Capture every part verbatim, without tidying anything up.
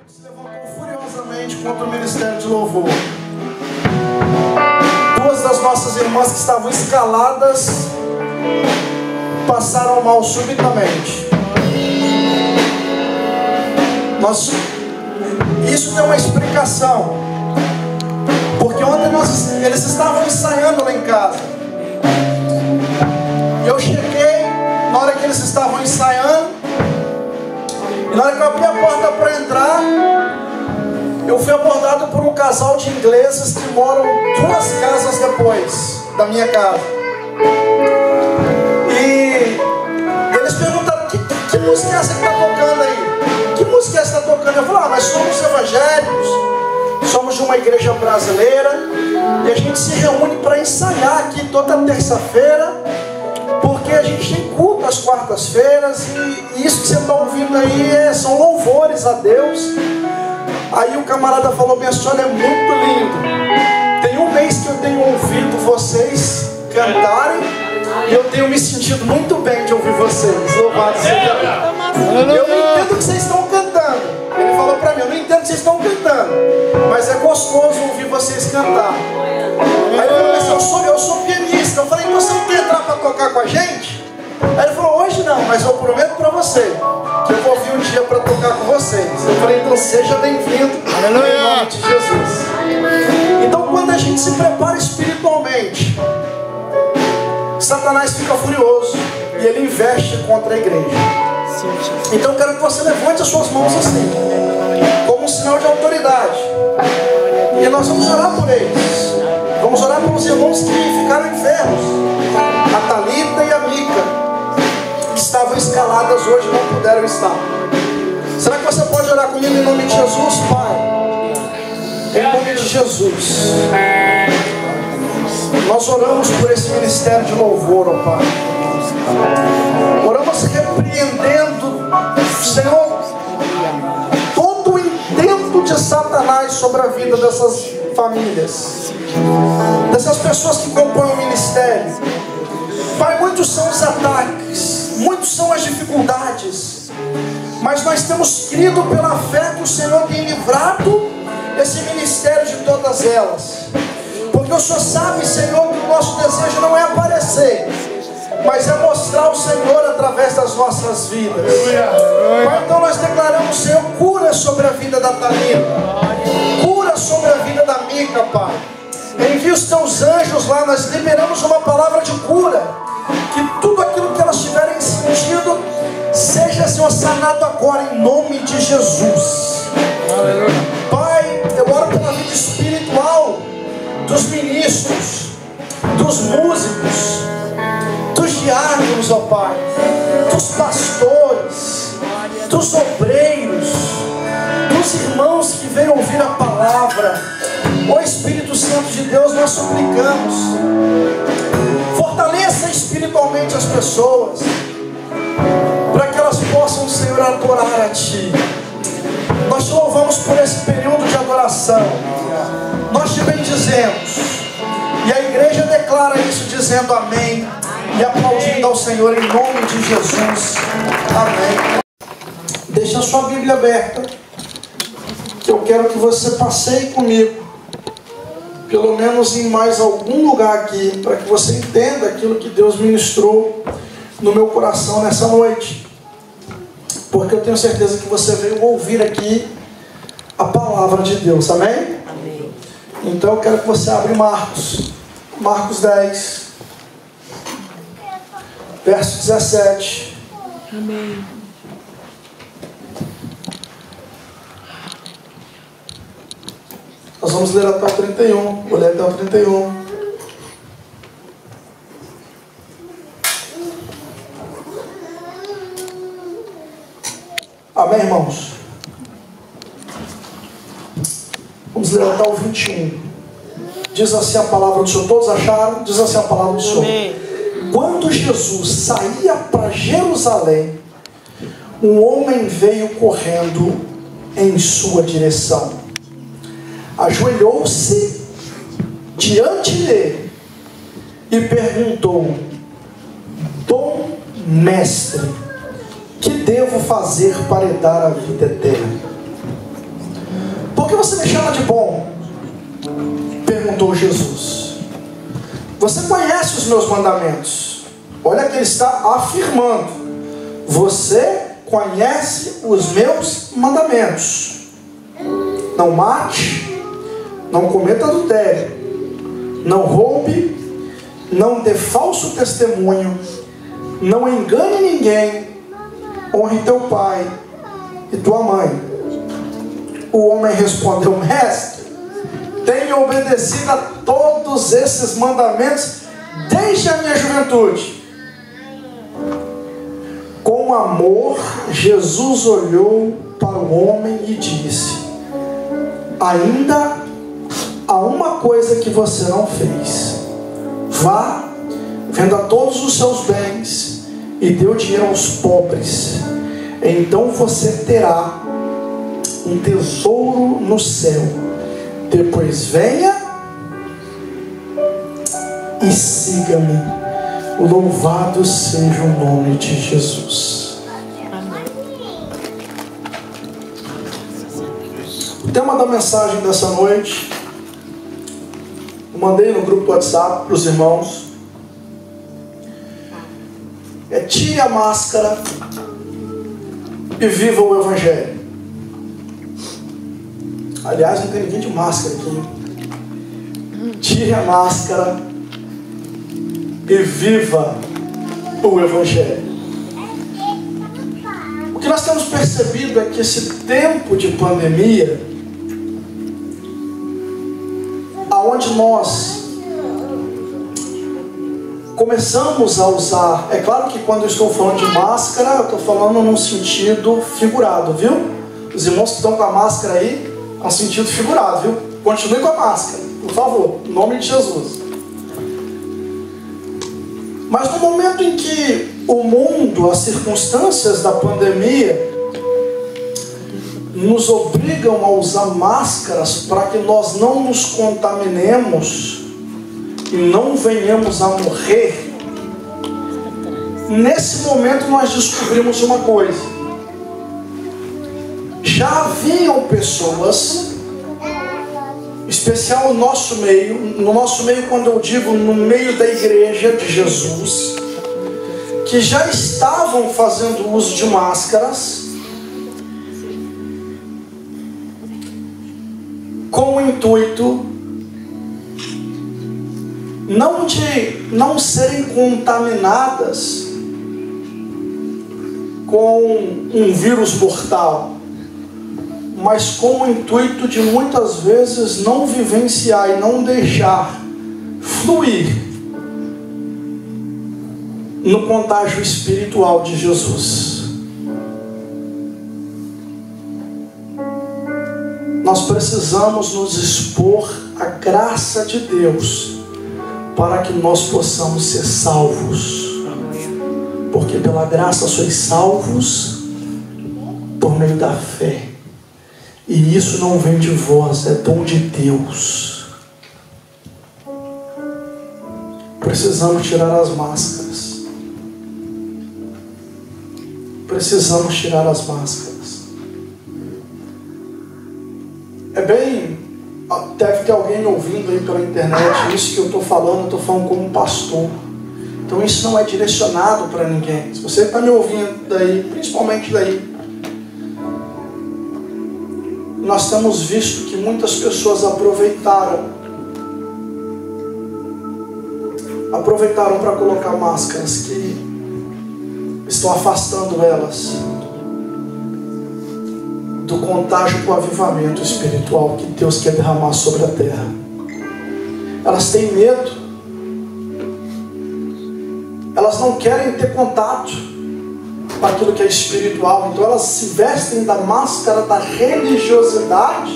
Se levantou furiosamente contra o ministério de louvor. Duas das nossas irmãs que estavam escaladas passaram mal subitamente. Nós, isso tem uma explicação, porque ontem nós, eles estavam ensaiando lá em casa. Eu cheguei na hora que eles estavam ensaiando. E na hora que eu abri a porta para entrar, eu fui abordado por um casal de ingleses que moram duas casas depois da minha casa. E eles perguntaram: que, que, que música é essa que está tocando aí? Que música é essa que está tocando? Eu falei: ah, nós somos evangélicos, somos de uma igreja brasileira e a gente se reúne para ensaiar aqui toda terça-feira, porque a gente tem culto às quartas-feiras e isso que você está ouvindo aí é, são louvores a Deus. Aí o camarada falou: minha senhora é muito lindo. Tem um mês que eu tenho ouvido vocês cantarem e eu tenho me sentido muito bem de ouvir vocês. Louvado seja Deus. Eu não entendo o que vocês estão cantando. Ele falou para mim: eu não entendo o que vocês estão cantando, mas é gostoso ouvir vocês cantar. Aí ele falou: mas eu sou, eu sou pianista. Eu falei: então você não quer entrar para tocar com a gente? Aí ele falou: hoje não, mas eu prometo para você que eu vou vir um dia para tocar com vocês. Eu falei: então seja bem-vindo em nome de Jesus. Então, quando a gente se prepara espiritualmente, Satanás fica furioso e ele investe contra a igreja. Então eu quero que você levante as suas mãos assim, como um sinal de autoridade, e nós vamos orar por eles. Vamos orar pelos irmãos que ficaram enfermos, a Thalita e a Mica, que estavam escaladas hoje e não puderam estar. Será que você pode orar comigo em nome de Jesus, Pai? Em nome de Jesus, nós oramos por esse ministério de louvor, ó Pai. Oramos repreendendo, Senhor, todo o intento de Satanás sobre a vida dessas famílias, dessas pessoas que compõem o ministério. Pai, muitos são os ataques, muitos são as dificuldades, mas nós temos crido pela fé que o Senhor tem livrado esse ministério de todas elas. Porque o Senhor sabe, Senhor, que o nosso desejo não é aparecer, mas é mostrar o Senhor através das nossas vidas. Pai, então nós declaramos, Senhor, cura sobre a vida da Thalita, cura sobre a vida da Mica, Pai. Envia os teus anjos lá, nós liberamos uma palavra de cura, que tudo aquilo que elas tiverem sentido seja, Senhor, sanado agora em nome de Jesus. Pai, eu oro pela vida espiritual dos ministros, dos músicos, dos diáconos, ó Pai, dos pastores, dos obreiros, dos irmãos que vêm ouvir a palavra. Ó Espírito Santo de Deus, nós suplicamos, fortaleça espiritualmente as pessoas, para que elas possam, Senhor, adorar a Ti. Nós te louvamos por esse período de adoração, nós te bendizemos, e a igreja declara isso dizendo amém, e aplaudindo ao Senhor em nome de Jesus, amém. Deixa a sua Bíblia aberta, que eu quero que você passeie comigo, pelo menos em mais algum lugar aqui, para que você entenda aquilo que Deus ministrou no meu coração nessa noite, porque eu tenho certeza que você veio ouvir aqui a palavra de Deus, amém? Amém. Então eu quero que você abra Marcos, Marcos dez, verso dezessete. Amém. Nós vamos ler até o trinta e um. Vou ler até o trinta e um. Amém, irmãos? Vamos ler até o vinte e um. Diz assim a palavra do Senhor. Todos acharam? Diz assim a palavra do Senhor. Amém. Quando Jesus saía para Jerusalém, um homem veio correndo em sua direção. Ajoelhou-se diante dele e perguntou: Bom mestre, que devo fazer para herdar a vida eterna? você me chama de bom? Perguntou Jesus. Você conhece os meus mandamentos. Olha que ele está afirmando. Você conhece os meus mandamentos. Não mate, não cometa adultério, não roube, não dê falso testemunho, não engane ninguém, honre teu pai e tua mãe. O homem respondeu: mestre, tenho obedecido a todos esses mandamentos desde a minha juventude. Com amor, Jesus olhou para o homem e disse: ainda há uma coisa que você não fez. Vá, venda todos os seus bens e dê o dinheiro aos pobres. Então você terá um tesouro no céu. Depois venha e siga-me. Louvado seja o nome de Jesus. O tema da mensagem dessa noite, eu mandei no grupo do WhatsApp para os irmãos, é: tire a máscara e viva o Evangelho. Aliás, não tem ninguém de máscara aqui. Tire a máscara e viva o Evangelho. O que nós temos percebido é que esse tempo de pandemia, aonde nós começamos a usar, é claro que quando eu estou falando de máscara, eu estou falando num sentido figurado, viu? Os irmãos que estão com a máscara aí, é um sentido figurado, viu? Continue com a máscara, por favor, em nome de Jesus. Mas no momento em que o mundo, as circunstâncias da pandemia nos obrigam a usar máscaras para que nós não nos contaminemos e não venhamos a morrer, nesse momento nós descobrimos uma coisa: já haviam pessoas, especial no nosso meio, no nosso meio quando eu digo no meio da igreja de Jesus, que já estavam fazendo uso de máscaras com o intuito não de não serem contaminadas com um vírus mortal, mas com o intuito de muitas vezes não vivenciar e não deixar fluir no contágio espiritual de Jesus. Nós precisamos nos expor à graça de Deus para que nós possamos ser salvos, porque pela graça sois salvos por meio da fé. E isso não vem de vós, é dom de Deus. Precisamos tirar as máscaras. Precisamos tirar as máscaras. É bem... Deve ter alguém ouvindo aí pela internet. Isso que eu estou falando, eu estou falando como pastor. Então isso não é direcionado para ninguém. Se você está me ouvindo daí, principalmente daí, nós temos visto que muitas pessoas aproveitaram aproveitaram para colocar máscaras que estão afastando elas do contágio com o avivamento espiritual que Deus quer derramar sobre a terra. Elas têm medo, elas não querem ter contato com aquilo que é espiritual, então elas se vestem da máscara da religiosidade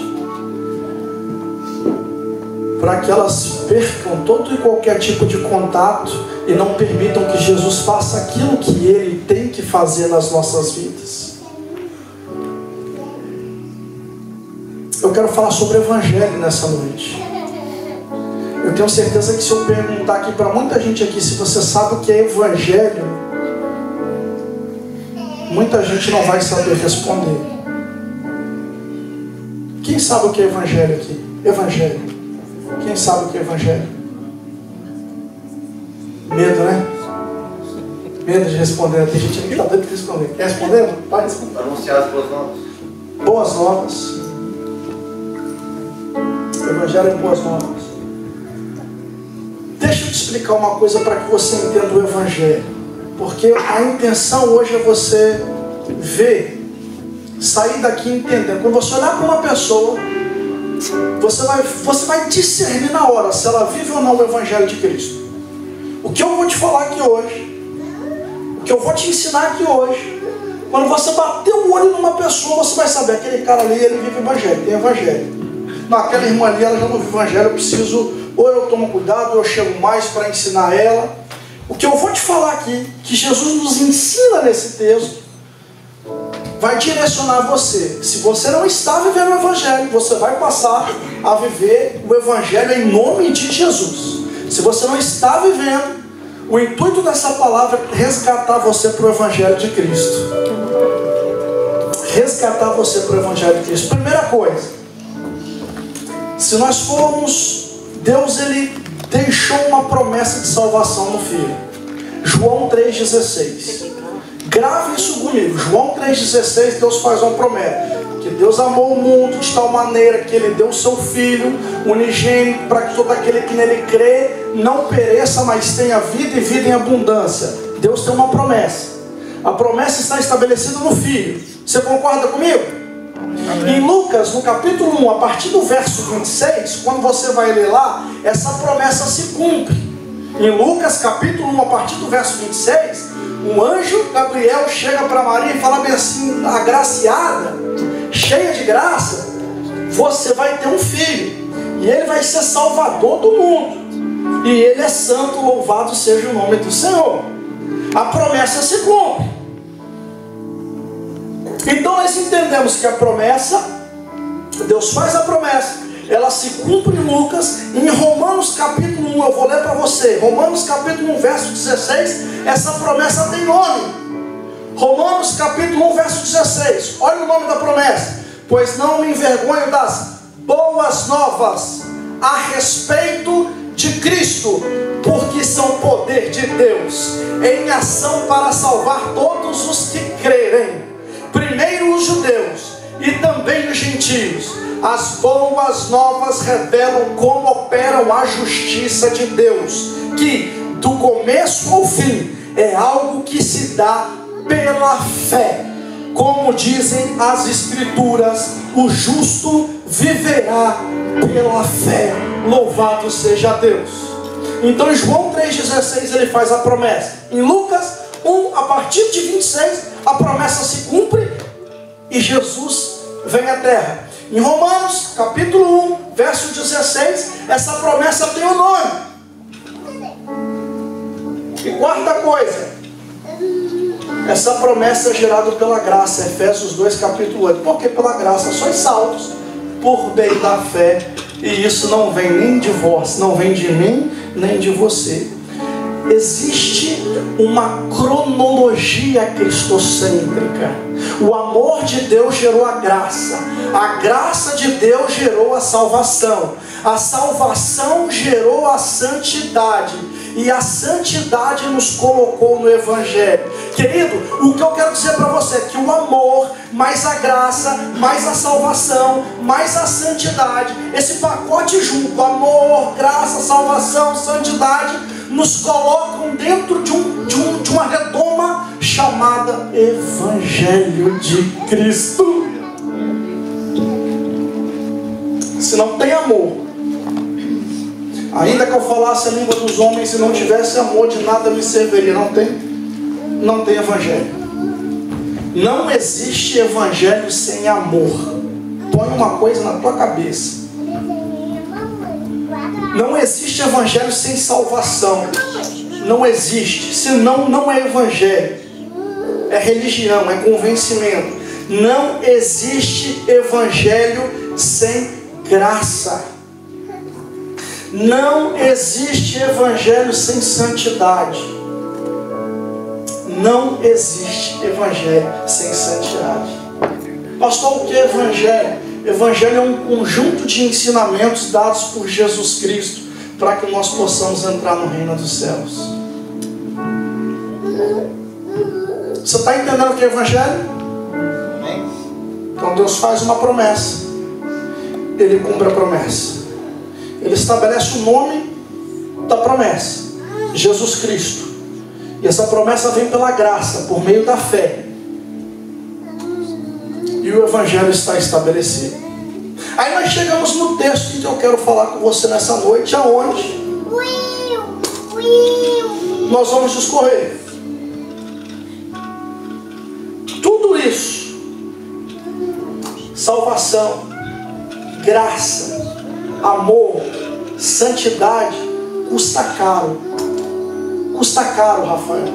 para que elas percam todo e qualquer tipo de contato e não permitam que Jesus faça aquilo que Ele tem que fazer nas nossas vidas. Eu quero falar sobre o Evangelho nessa noite. Eu tenho certeza que se eu perguntar aqui para muita gente aqui se você sabe o que é Evangelho, muita gente não vai saber responder. Quem sabe o que é evangelho aqui? Evangelho. Quem sabe o que é evangelho? Medo, né? Medo de responder. Tem gente que está doido de responder. Quer responder? Vai responder. Anunciar as boas novas. Boas novas. Evangelho é boas novas. Deixa eu te explicar uma coisa para que você entenda o evangelho. Porque a intenção hoje é você ver, sair daqui entendendo. Quando você olhar para uma pessoa, você vai, você vai discernir na hora se ela vive ou não o evangelho de Cristo. O que eu vou te falar aqui hoje, o que eu vou te ensinar aqui hoje, quando você bater o olho numa pessoa, você vai saber, aquele cara ali, ele vive o evangelho, tem evangelho. Não, aquela irmã ali, ela já não vive o evangelho, eu preciso, ou eu tomo cuidado, ou eu chego mais para ensinar ela. O que eu vou te falar aqui, que Jesus nos ensina nesse texto, vai direcionar você. Se você não está vivendo o evangelho, você vai passar a viver o evangelho em nome de Jesus. Se você não está vivendo, o intuito dessa palavra é resgatar você para o evangelho de Cristo. Resgatar você para o evangelho de Cristo. Primeira coisa, se nós formos, Deus ele deixou uma promessa de salvação no Filho. João três dezesseis. Grave isso comigo. João três dezesseis, Deus faz uma promessa. Que Deus amou o mundo de tal maneira que Ele deu o seu Filho unigênito para que todo aquele que nele crê não pereça, mas tenha vida e vida em abundância. Deus tem uma promessa. A promessa está estabelecida no Filho. Você concorda comigo? Amém. Em Lucas, no capítulo um, a partir do verso vinte e seis, quando você vai ler lá, essa promessa se cumpre. Em Lucas, capítulo um, a partir do verso vinte e seis, um anjo Gabriel chega para Maria e fala bem assim, agraciada, cheia de graça, você vai ter um filho, e ele vai ser salvador do mundo, e ele é santo, louvado seja o nome do Senhor. A promessa se cumpre. Então nós entendemos que a promessa, Deus faz a promessa, ela se cumpre em Lucas. Em Romanos capítulo um, eu vou ler para você, Romanos capítulo um, verso dezesseis, essa promessa tem nome. Romanos capítulo um, verso dezesseis, olha o nome da promessa: pois não me envergonho das boas novas a respeito de Cristo, porque são poder de Deus em ação para salvar todos os que crerem, primeiro os judeus e também os gentios. As boas novas revelam como operam a justiça de Deus, que do começo ao fim é algo que se dá pela fé. Como dizem as Escrituras, o justo viverá pela fé. Louvado seja Deus. Então em João três dezesseis ele faz a promessa. Em Lucas um, a partir de vinte e seis, a promessa se cumpre e Jesus vem à terra. Em Romanos capítulo um, verso dezesseis, essa promessa tem um nome. E quarta coisa, essa promessa é gerada pela graça. Efésios dois, capítulo oito. Porque pela graça sois salvos por meio da fé. E isso não vem nem de vós, não vem de mim, nem de você. Existe uma cronologia cristocêntrica. O amor de Deus gerou a graça. A graça de Deus gerou a salvação. A salvação gerou a santidade. E a santidade nos colocou no Evangelho. Querido, o que eu quero dizer para você é que o amor, mais a graça, mais a salvação, mais a santidade, esse pacote junto, amor, graça, salvação, santidade, nos colocam dentro de, um, de, um, de uma redoma chamada Evangelho de Cristo. Se não tem amor, ainda que eu falasse a língua dos homens e não tivesse amor, de nada me serviria. Não tem, não tem evangelho. Não existe evangelho sem amor. Põe uma coisa na tua cabeça. Não existe evangelho sem salvação. Não existe. Senão não é evangelho. É religião, é convencimento. Não existe evangelho sem graça. Não existe evangelho sem santidade. Não existe evangelho sem santidade. Pastor, o que é evangelho? Evangelho é um conjunto de ensinamentos dados por Jesus Cristo para que nós possamos entrar no reino dos céus. Você está entendendo o que é Evangelho? Então Deus faz uma promessa, Ele cumpre a promessa, Ele estabelece o nome da promessa, Jesus Cristo. E essa promessa vem pela graça, por meio da fé. E o Evangelho está estabelecido. Aí nós chegamos no texto que eu quero falar com você nessa noite, aonde nós vamos discorrer. Tudo isso, salvação, graça, amor, santidade, custa caro. Custa caro, Rafael.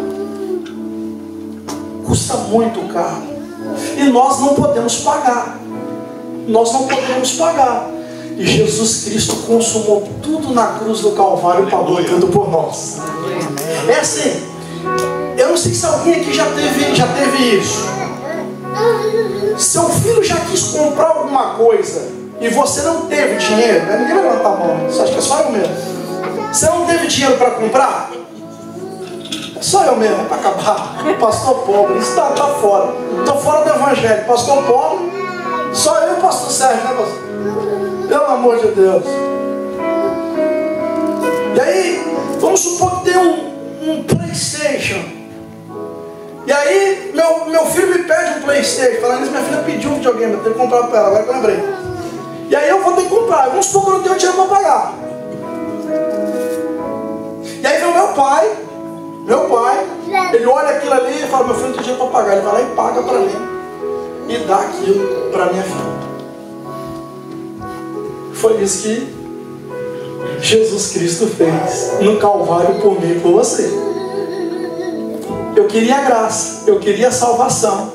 Custa muito caro. E nós não podemos pagar. Nós não podemos pagar. E Jesus Cristo consumou tudo na cruz do Calvário e pagou tudo por nós. É assim, eu não sei se alguém aqui já teve, já teve isso. Seu filho já quis comprar alguma coisa e você não teve dinheiro, né? Ninguém vai levantar a mão. Você acha que é só eu mesmo? Você não teve dinheiro para comprar? É só eu mesmo, é para acabar. Pastor pobre, isso está tá fora. Estou fora do Evangelho. Pastor pobre, só eu e o pastor Sérgio, né, pastor? Pelo amor de Deus. E aí, vamos supor que tem um, um PlayStation. E aí, meu, meu filho me pede um PlayStation. Falando isso, minha filha pediu um videogame, eu tenho que comprar para ela, agora que eu lembrei. E aí eu vou ter que comprar. Vamos supor que eu não tenho dinheiro para pagar. E aí vem o meu pai. Meu pai, ele olha aquilo ali e fala: meu filho não tem dinheiro para pagar. Ele vai lá e paga para mim e dá aquilo para minha filha. Foi isso que Jesus Cristo fez no Calvário por mim e por você. Eu queria a graça, eu queria a salvação,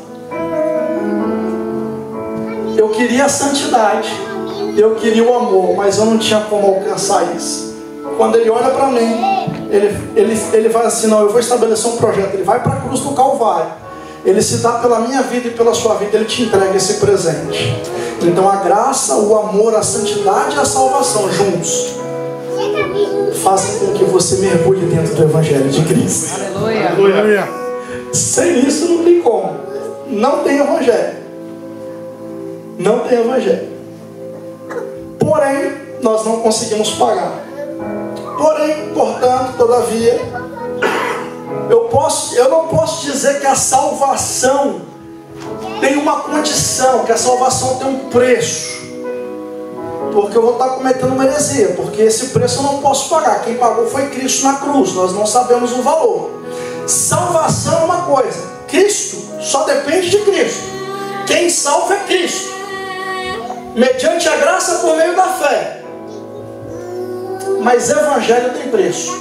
eu queria a santidade, eu queria o amor, mas eu não tinha como alcançar isso. Quando ele olha para mim, ele, ele, ele vai assim: não, eu vou estabelecer um projeto. Ele vai para a cruz do Calvário, ele se dá pela minha vida e pela sua vida, ele te entrega esse presente. Então a graça, o amor, a santidade e a salvação juntos fazem com que você mergulhe dentro do Evangelho de Cristo. Aleluia. Aleluia. Sem isso não tem como. Não tem Evangelho. Não tem Evangelho. Porém, nós não conseguimos pagar. Porém, portanto, todavia, eu, posso, eu não posso dizer que a salvação tem uma condição, que a salvação tem um preço, porque eu vou estar cometendo uma heresia, porque esse preço eu não posso pagar. Quem pagou foi Cristo na cruz, nós não sabemos o valor. Salvação é uma coisa, Cristo só depende de Cristo. Quem salva é Cristo, mediante a graça por meio da fé. Mas Evangelho tem preço.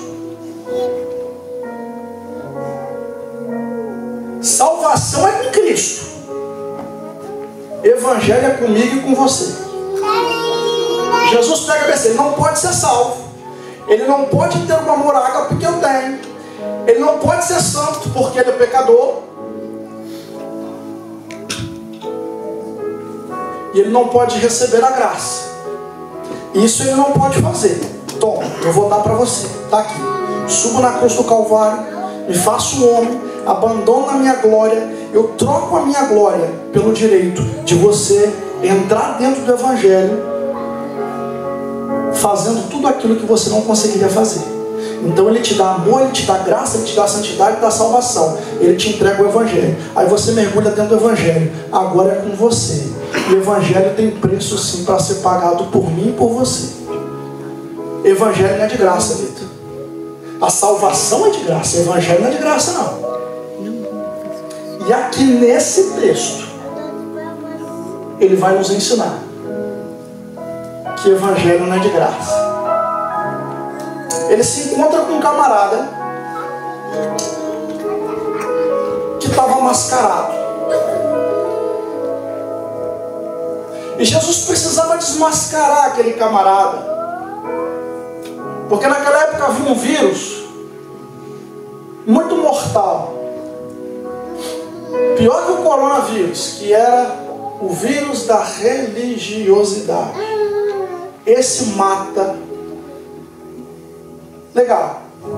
Salvação é com Cristo, Evangelho é comigo e com você. Jesus pega e pensa: ele não pode ser salvo, ele não pode ter um amor ágape porque eu tenho, ele não pode ser santo porque ele é pecador, e ele não pode receber a graça. Isso ele não pode fazer. Toma, eu vou dar para você, está aqui. Subo na cruz do Calvário, me faço um homem, abandono a minha glória, eu troco a minha glória pelo direito de você entrar dentro do Evangelho, fazendo tudo aquilo que você não conseguiria fazer. Então ele te dá amor, ele te dá graça, ele te dá santidade, ele te dá salvação, ele te entrega o Evangelho. Aí você mergulha dentro do Evangelho. Agora é com você. E o Evangelho tem preço sim para ser pagado por mim e por você. Evangelho não é de graça, Vitor. A salvação é de graça, o Evangelho não é de graça não. E aqui nesse texto ele vai nos ensinar que o Evangelho não é de graça. Ele se encontra com um camarada que estava mascarado. E Jesus precisava desmascarar aquele camarada, porque naquela época havia um vírus muito mortal, pior que o coronavírus, que era o vírus da religiosidade. Esse mata. Legal.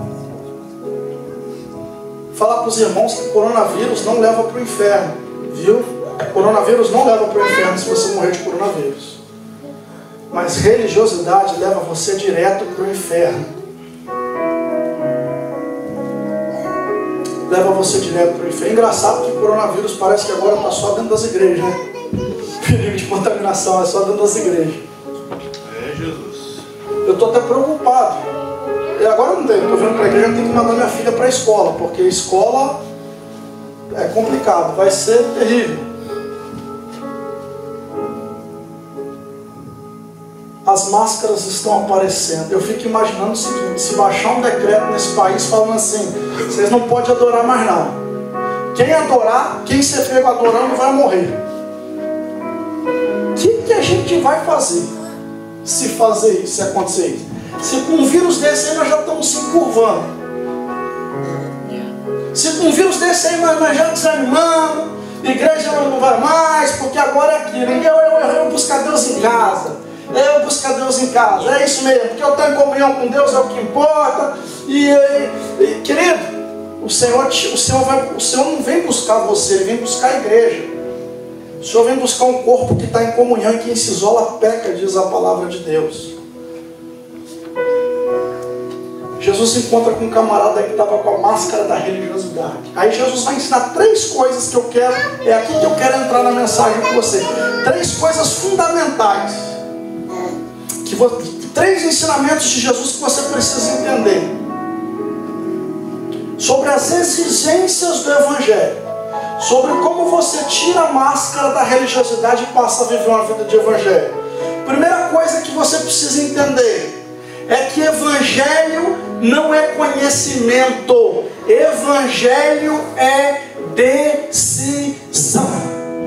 Falar para os irmãos que coronavírus não leva para o inferno, viu? Coronavírus não leva para o inferno se você morrer de coronavírus. Mas religiosidade leva você direto para o inferno. Leva você direto para o inferno. Engraçado que o coronavírus parece que agora está só dentro das igrejas, né? Perigo de contaminação é só dentro das igrejas. É, Jesus. Eu estou até preocupado. E agora não tenho, estou vendo para a igreja, eu tenho que mandar minha filha para a escola, porque escola é complicado, vai ser terrível. As máscaras estão aparecendo. Eu fico imaginando o seguinte: se baixar um decreto nesse país falando assim, vocês não podem adorar mais não. Quem adorar, quem ser pego adorando vai morrer. O que, que a gente vai fazer se fazer isso, se acontecer isso? Se com um vírus desse aí nós já estamos se encurvando. Se com um vírus desse aí nós, nós já desanimamos, a igreja não vai mais, porque agora é aquilo. Eu, eu, eu, eu buscar Deus em casa. Eu buscar Deus em casa. É isso mesmo, porque eu estou em comunhão com Deus, é o que importa. E, e, e querido, o Senhor, o, Senhor vai, o Senhor não vem buscar você, Ele vem buscar a igreja. O Senhor vem buscar um corpo que está em comunhão e quem se isola peca, diz a palavra de Deus. Jesus se encontra com um camarada que estava com a máscara da religiosidade. Aí Jesus vai ensinar três coisas que eu quero, é aqui que eu quero entrar na mensagem com você. Três coisas fundamentais. Que você, três ensinamentos de Jesus que você precisa entender. Sobre as exigências do Evangelho. Sobre como você tira a máscara da religiosidade e passa a viver uma vida de Evangelho. Primeira coisa que você precisa entender é que Evangelho não é conhecimento. Evangelho é decisão.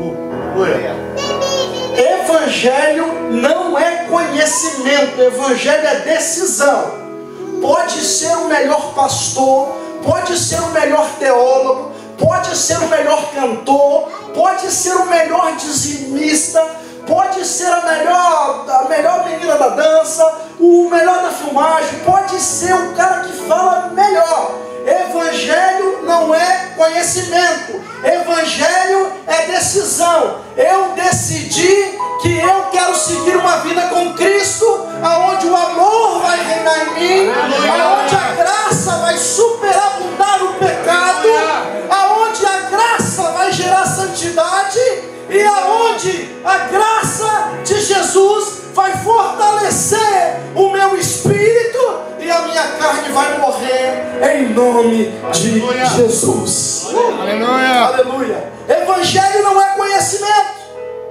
Evangelho não é conhecimento. Evangelho é decisão. Pode ser o melhor pastor, pode ser o melhor teólogo, pode ser o melhor cantor, pode ser o melhor dizimista, pode ser a melhor, a melhor menina da dança, o melhor da filmagem, pode ser o cara que fala melhor. Evangelho não é conhecimento. Evangelho é decisão. Eu decidi que eu quero seguir uma vida com Cristo, aonde o amor vai reinar em mim, aonde a graça vai superabundar o pecado, aonde a graça vai gerar santidade e aonde a graça de Jesus vai fortalecer o meu espírito e a minha carne vai morrer em nome de Aleluia. Jesus. Aleluia. Aleluia. Evangelho não é conhecimento.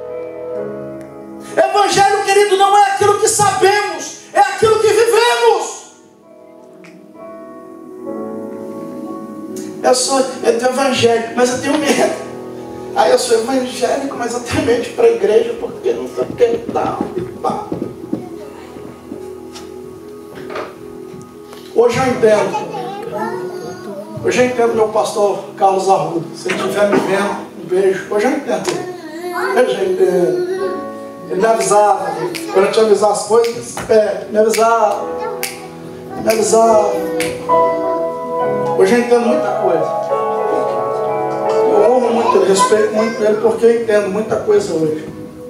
Evangelho, querido, não é aquilo que sabemos, é aquilo que vivemos. Eu sou é do evangelho, mas eu tenho medo. Aí eu sou evangélico, mas eu tenho medo de ir para a igreja porque não sei o que tal. Hoje eu entendo. Hoje eu entendo meu pastor Carlos Arruda. Se ele estiver me vendo, um beijo. Hoje eu entendo. Hoje eu entendo. Ele me avisava. Quando eu te avisar as coisas, é, me avisava. Me avisava. Hoje eu entendo muita coisa. Eu amo muito ele, respeito muito ele, porque eu entendo muita coisa hoje.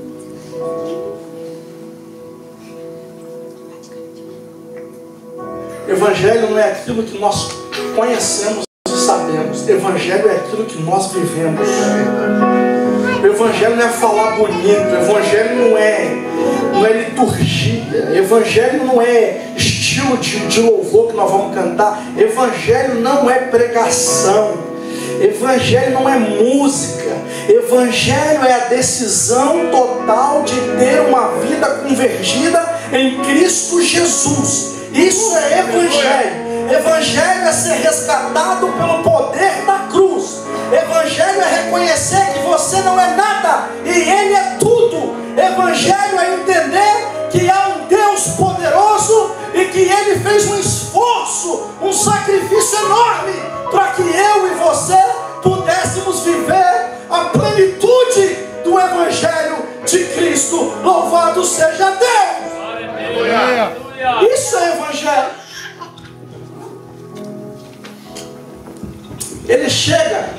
Evangelho não é aquilo que nós conhecemos e sabemos. Evangelho é aquilo que nós vivemos. O Evangelho não é falar bonito. O Evangelho não é, não é liturgia. O Evangelho não é estilo de, de louvor que nós vamos cantar. Evangelho não é pregação. Evangelho não é música. Evangelho é a decisão total de ter uma vida convertida em Cristo Jesus. Isso é Evangelho. Evangelho é ser resgatado pelo poder da cruz. Evangelho é reconhecer que você não é nada e Ele é tudo. Evangelho é entender que há um Deus poderoso e que Ele fez um esforço, um sacrifício enorme para que eu e você pudéssemos viver a plenitude do do Evangelho de Cristo. Louvado seja Deus! Aleluia. Isso é Evangelho. Ele chega.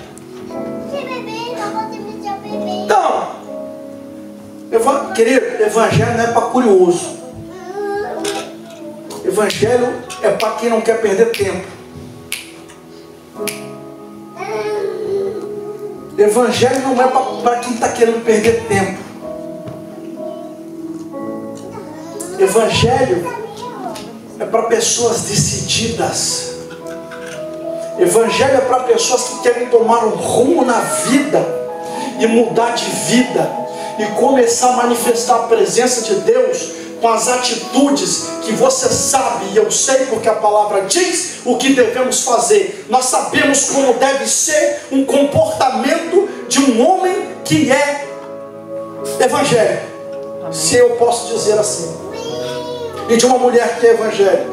Então, eva- querido, Evangelho não é para curioso. Evangelho é para quem não quer perder tempo. Evangelho não é para quem está querendo perder tempo. Evangelho é para pessoas decididas. Evangelho é para pessoas que querem tomar um rumo na vida e mudar de vida e começar a manifestar a presença de Deus com as atitudes que você sabe, e eu sei porque a palavra diz o que devemos fazer. Nós sabemos como deve ser um comportamento de um homem que é evangélico, se eu posso dizer assim, e de uma mulher que é evangélica.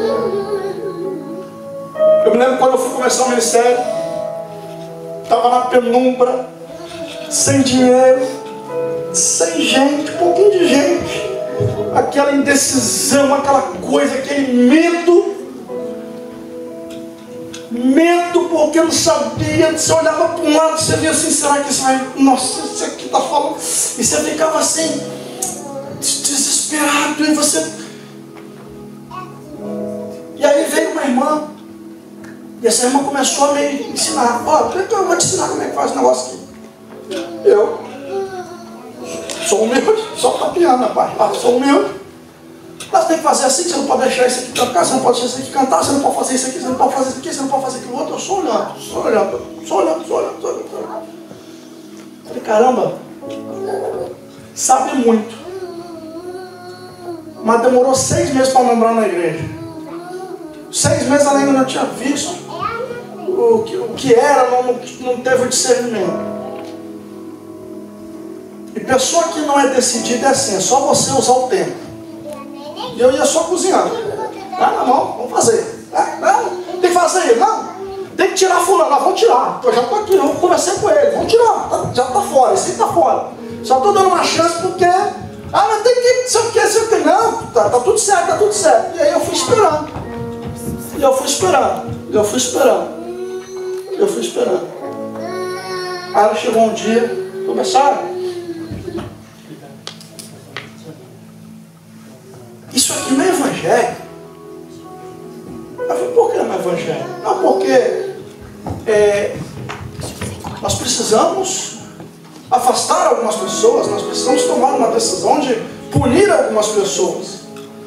Eu me lembro quando eu fui começar o ministério, estava na penumbra, sem dinheiro, sem gente, pouquinho de gente, aquela indecisão, aquela coisa, aquele medo, medo porque eu não sabia. Você olhava para um lado, você via assim, será que isso vai, nossa, isso aqui está falando, e você ficava assim, desesperado, e você, e aí veio uma irmã, e essa irmã começou a me ensinar. Ó, eu vou te ensinar como é que faz o negócio aqui. Eu sou humilde, só tapeando, rapaz. Ah, sou humilde. Mas tem que fazer assim, você não pode deixar isso aqui tocar, você não pode deixar isso aqui cantar, você não pode fazer isso aqui, você não pode fazer isso aqui, você não pode fazer aquilo outro. Eu só olhando, só olhando, só olhando, só olhando, só olhando. Só olhando. Falei, caramba, sabe muito. Mas demorou seis meses para lembrar na igreja. Seis meses ela ainda não tinha visto o que, o que era, não, não teve o discernimento. E pessoa que não é decidida é assim, é só você usar o tempo. E eu ia só cozinhando. Ah, não, não, vamos fazer. Ah, não, tem que fazer, não. Tem que tirar fulano, vamos tirar. Eu já estou aqui, eu conversei com ele, vamos tirar. Tá, já está fora, esse está fora. Só estou dando uma chance porque, ah, mas tem que, sei o que, sei o que, não, tá, tá tudo certo, tá tudo certo. E aí eu fui esperando. E eu fui esperando, e eu fui esperando. Eu fui esperando. Aí ela chegou um dia, começaram. Isso aqui não é evangelho. Eu falei, por que não é evangelho? Não, porque é, nós precisamos afastar algumas pessoas, nós precisamos tomar uma decisão de punir algumas pessoas.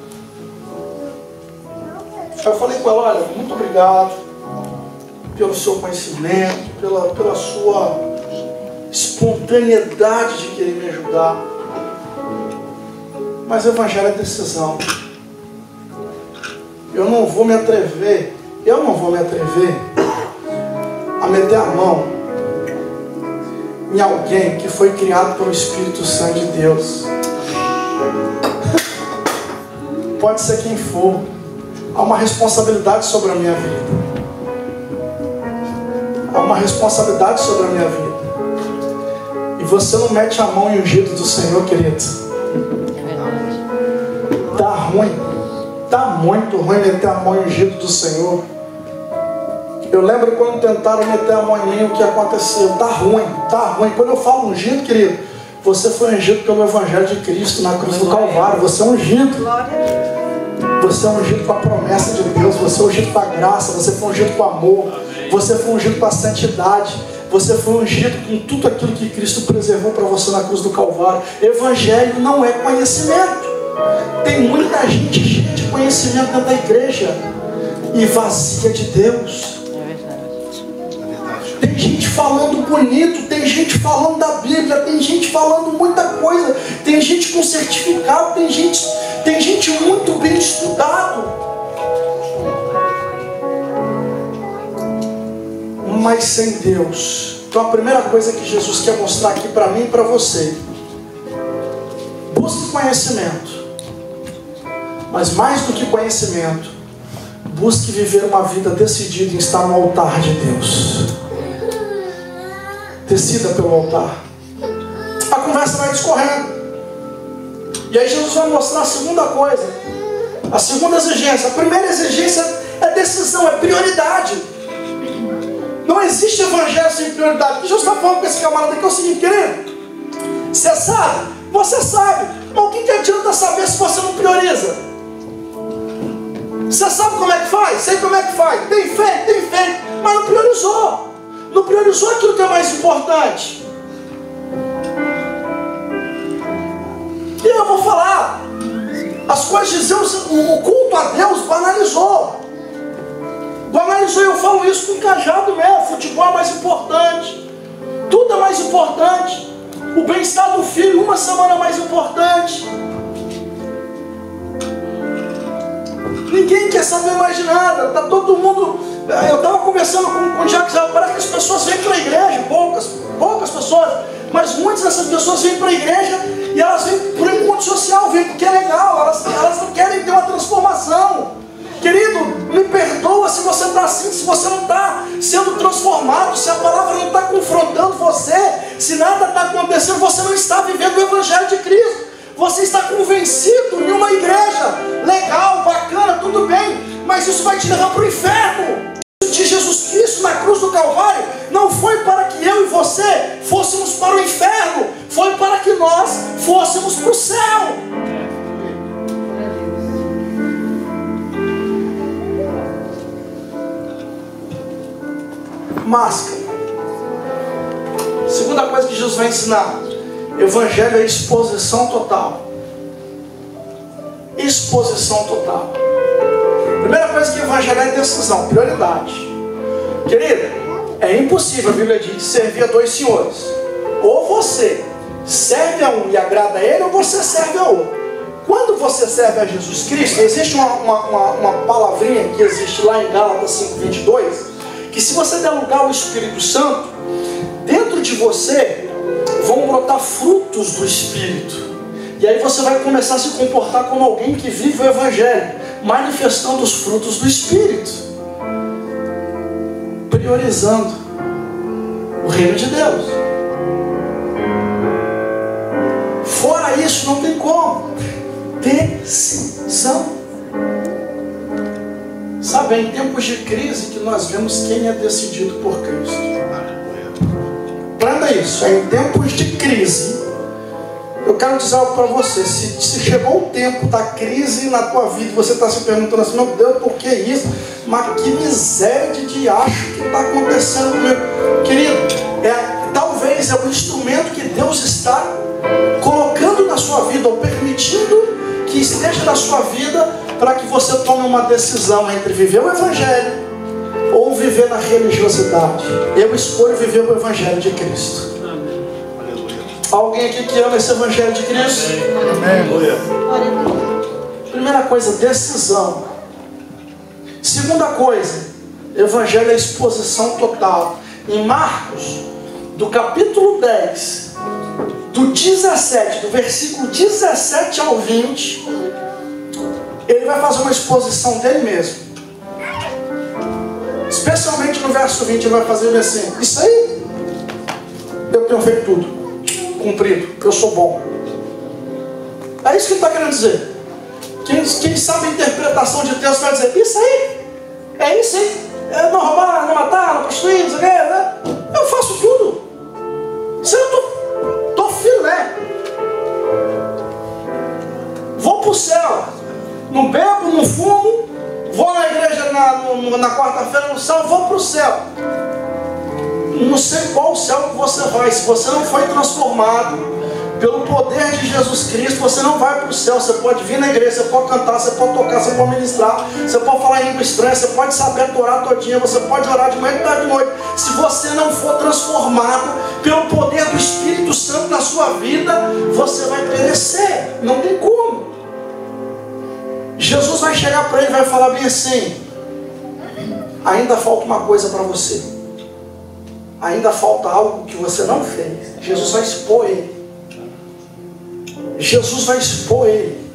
Aí eu falei com ela, olha, muito obrigado pelo seu conhecimento, pela, pela sua espontaneidade de querer me ajudar. Mas o evangelho é decisão. Eu não vou me atrever, eu não vou me atrever a meter a mão em alguém que foi criado pelo Espírito Santo de Deus. Pode ser quem for. Há uma responsabilidade sobre a minha vida. Há uma responsabilidade sobre a minha vida. E você não mete a mão em ungido do Senhor, querido. Tá ruim. Tá muito ruim meter a mão em ungido do Senhor. Eu lembro quando tentaram meter a mão em mim, o que aconteceu. Tá ruim, tá ruim. Quando eu falo ungido, querido, você foi ungido pelo Evangelho de Cristo na cruz do Calvário. Você é ungido. Você é ungido com a promessa de Deus. Você é ungido com a graça. Você foi ungido com amor. Você foi ungido com a santidade. Você foi ungido com tudo aquilo que Cristo preservou para você na cruz do Calvário. Evangelho não é conhecimento. Tem muita gente cheia de conhecimento dentro da igreja e vazia de Deus. Tem gente falando bonito, tem gente falando da Bíblia, tem gente falando muita coisa, tem gente com certificado, tem gente, tem gente muito bem estudado. Mas sem Deus. Então a primeira coisa que Jesus quer mostrar aqui para mim e para você: busque conhecimento. Mas mais do que conhecimento, busque viver uma vida decidida em estar no altar de Deus. Decida pelo altar. Ah, como correndo. E aí Jesus vai mostrar a segunda coisa, a segunda exigência. A primeira exigência é decisão, é prioridade. Não existe evangelho sem prioridade. O que Jesus está falando com esse camarada aqui é o seguinte, querido, você sabe, você sabe, mas o que, que adianta saber se você não prioriza? Você sabe como é que faz? Sei como é que faz. Tem feito, tem feito, mas não priorizou. Não priorizou aquilo que é mais importante. E eu vou falar, as coisas de Deus, o culto a Deus banalizou. Banalizou, eu falo isso com cajado mesmo. Futebol é mais importante, tudo é mais importante. O bem-estar do filho, uma semana é mais importante. Ninguém quer saber mais de nada. Está todo mundo. Eu estava conversando com, com o Jacques, parece que as pessoas vêm para a igreja, poucas, poucas pessoas, mas muitas dessas pessoas vêm para a igreja e elas vêm por encontro social, vêm porque é legal, elas, elas não querem ter uma transformação. Querido, me perdoa se você está assim, se você não está sendo transformado, se a palavra não está confrontando você, se nada está acontecendo, você não está vivendo o Evangelho de Cristo. Você está convencido em uma igreja legal, bacana, tudo bem, mas isso vai te levar para o inferno. De Jesus Cristo na cruz do Calvário não foi para que eu e você fôssemos para o inferno, foi para que nós fôssemos para o céu. Máscara. Segunda coisa que Jesus vai ensinar: Evangelho é exposição total. Exposição total. Primeira coisa que o Evangelho é decisão, prioridade. Querido, é impossível, a Bíblia diz, servir a dois senhores. Ou você serve a um e agrada a ele, ou você serve a outro. Quando você serve a Jesus Cristo, existe uma, uma, uma, uma palavrinha que existe lá em Gálatas cinco, vinte e dois, que se você der lugar ao Espírito Santo, dentro de você vão brotar frutos do Espírito. E aí você vai começar a se comportar como alguém que vive o Evangelho, manifestando os frutos do Espírito, priorizando o reino de Deus. Fora isso, não tem como. Decisão. Sabe, é em tempos de crise que nós vemos quem é decidido por Cristo. Aprenda isso, é em tempos de crise. Eu quero dizer algo para você. Se, se chegou o tempo da crise na tua vida e você está se perguntando assim, meu Deus, por que isso? Mas que miséria de diacho que está acontecendo comigo. Querido, é, talvez é o instrumento que Deus está colocando na sua vida, ou permitindo que esteja na sua vida, para que você tome uma decisão entre viver o Evangelho ou viver na religiosidade. Eu escolho viver o Evangelho de Cristo. Alguém aqui que ama esse Evangelho de Cristo? Amém. Primeira coisa, decisão. Segunda coisa, Evangelho é exposição total. Em Marcos, do capítulo dez, do dezessete, do versículo dezessete ao vinte, ele vai fazer uma exposição dele mesmo. Especialmente no verso vinte, ele vai fazer assim: isso aí, eu tenho feito tudo, cumprido, eu sou bom. É isso que ele está querendo dizer. Quem, quem sabe a interpretação de texto vai dizer: isso aí, é isso aí, é não roubar, não matar, não prostituir, não sei o que, né? Eu faço tudo. Se eu tô, tô filé, vou para o céu, não bebo, não fumo, vou na igreja na, no, na quarta-feira no céu, vou para o céu. Não sei qual céu que você vai. Se você não foi transformado pelo poder de Jesus Cristo, você não vai para o céu. Você pode vir na igreja, você pode cantar, você pode tocar, você pode ministrar, você pode falar em língua estranha, você pode saber a Torá todinha, você pode orar de manhã e tarde de noite. Se você não for transformado pelo poder do Espírito Santo na sua vida, você vai perecer. Não tem como. Jesus vai chegar para ele e vai falar bem assim: ainda falta uma coisa para você. Ainda falta algo que você não fez. Jesus vai expor ele. Jesus vai expor ele.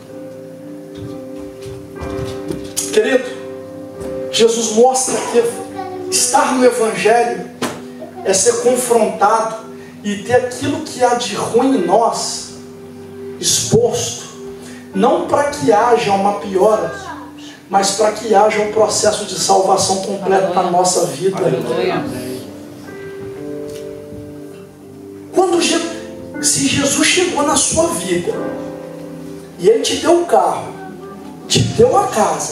Querido, Jesus mostra que estar no Evangelho é ser confrontado e ter aquilo que há de ruim em nós exposto, não para que haja uma piora, mas para que haja um processo de salvação completo na nossa vida. Quando Je- se Jesus chegou na sua vida e Ele te deu um carro, te deu uma casa,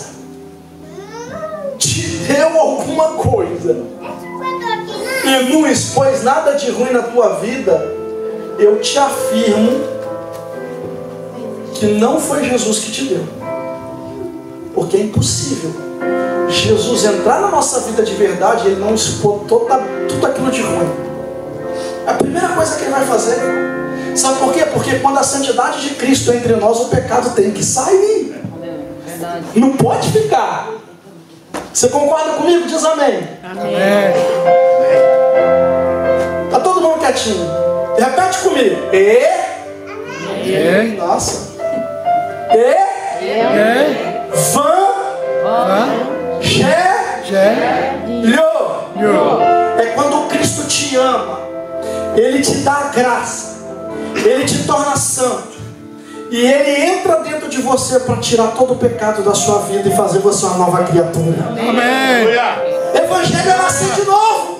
te deu alguma coisa e não expôs nada de ruim na tua vida, eu te afirmo que não foi Jesus que te deu. Porque é impossível Jesus entrar na nossa vida de verdade e Ele não expor toda, tudo aquilo de ruim. É a primeira coisa que Ele vai fazer. Sabe por quê? Porque quando a santidade de Cristo é entre nós, o pecado tem que sair. Verdade. Não pode ficar. Você concorda comigo? Diz amém. Amém. Tá todo mundo quietinho. Repete comigo. E? É. Nossa. E? É. Van. Van. Gé. Jé. Lho. Lho. É quando Cristo te ama, Ele te dá a graça, Ele te torna santo, e Ele entra dentro de você para tirar todo o pecado da sua vida e fazer você uma nova criatura. Amém. Evangelho é nascer de novo.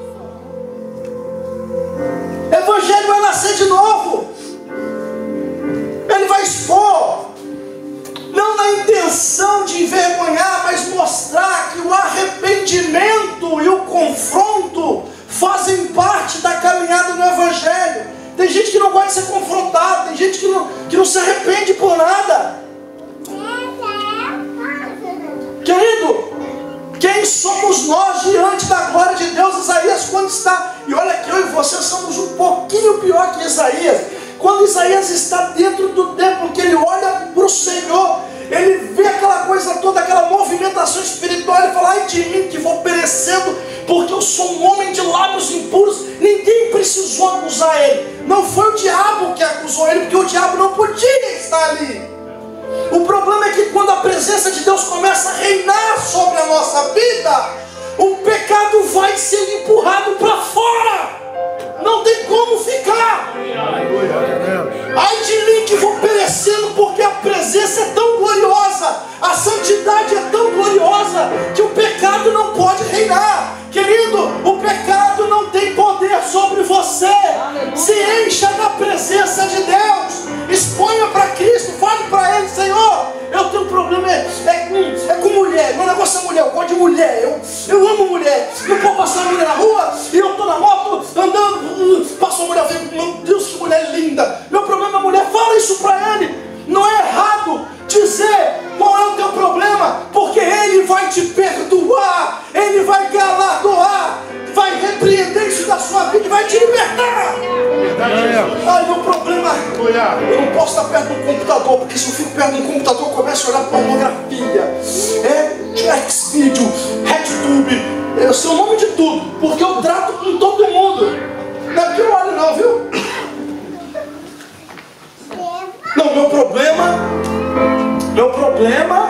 Evangelho é nascer de novo. Ele vai expor, não na intenção de envergonhar, mas mostrar que o arrependimento e o confronto fazem parte da caminhada no Evangelho. Tem gente que não gosta de ser confrontado, tem gente que não, que não se arrepende por nada. Querido, quem somos nós diante da glória de Deus? Isaías, quando está, e olha que eu e você somos um pouquinho pior que Isaías. Quando Isaías está dentro do templo, que ele olha para o Senhor, ele vê aquela coisa toda, aquela movimentação espiritual, ele fala: ai de mim que vou perecendo, porque eu sou um homem de lábios impuros. Ninguém precisou acusar ele, não foi o diabo que acusou ele, porque o diabo não podia estar ali. O problema é que quando a presença de Deus começa a reinar sobre a nossa vida, o pecado vai ser empurrado para fora, não tem como ficar. Ai de mim que vou perecendo, porque a presença é tão gloriosa, a santidade é tão gloriosa, que o pecado não pode reinar. Querido, o pecado não tem poder sobre você. Se encha da presença de Deus, exponha para Cristo, fale para Ele: Senhor, eu tenho um problema, é, é, com, é com mulher, meu negócio é mulher, eu gosto de mulher, eu, eu amo mulher, não vou passar uma mulher na rua, e eu estou na moto, andando, passou uma mulher, vem, meu Deus, que mulher linda, meu problema é mulher. Fala isso para Ele. Não é errado dizer qual é o teu problema, porque Ele vai te perdoar, Ele vai galardoar, vai repreender isso da sua vida e vai te libertar. Ai, meu problema, eu não posso estar perto de um computador, porque se eu fico perto de um computador eu começo a olhar pornografia, é Xvideo, RedTube, eu sei o nome de tudo, porque eu trato com todo mundo. Não é porque eu olho não, viu? Não, meu problema, meu problema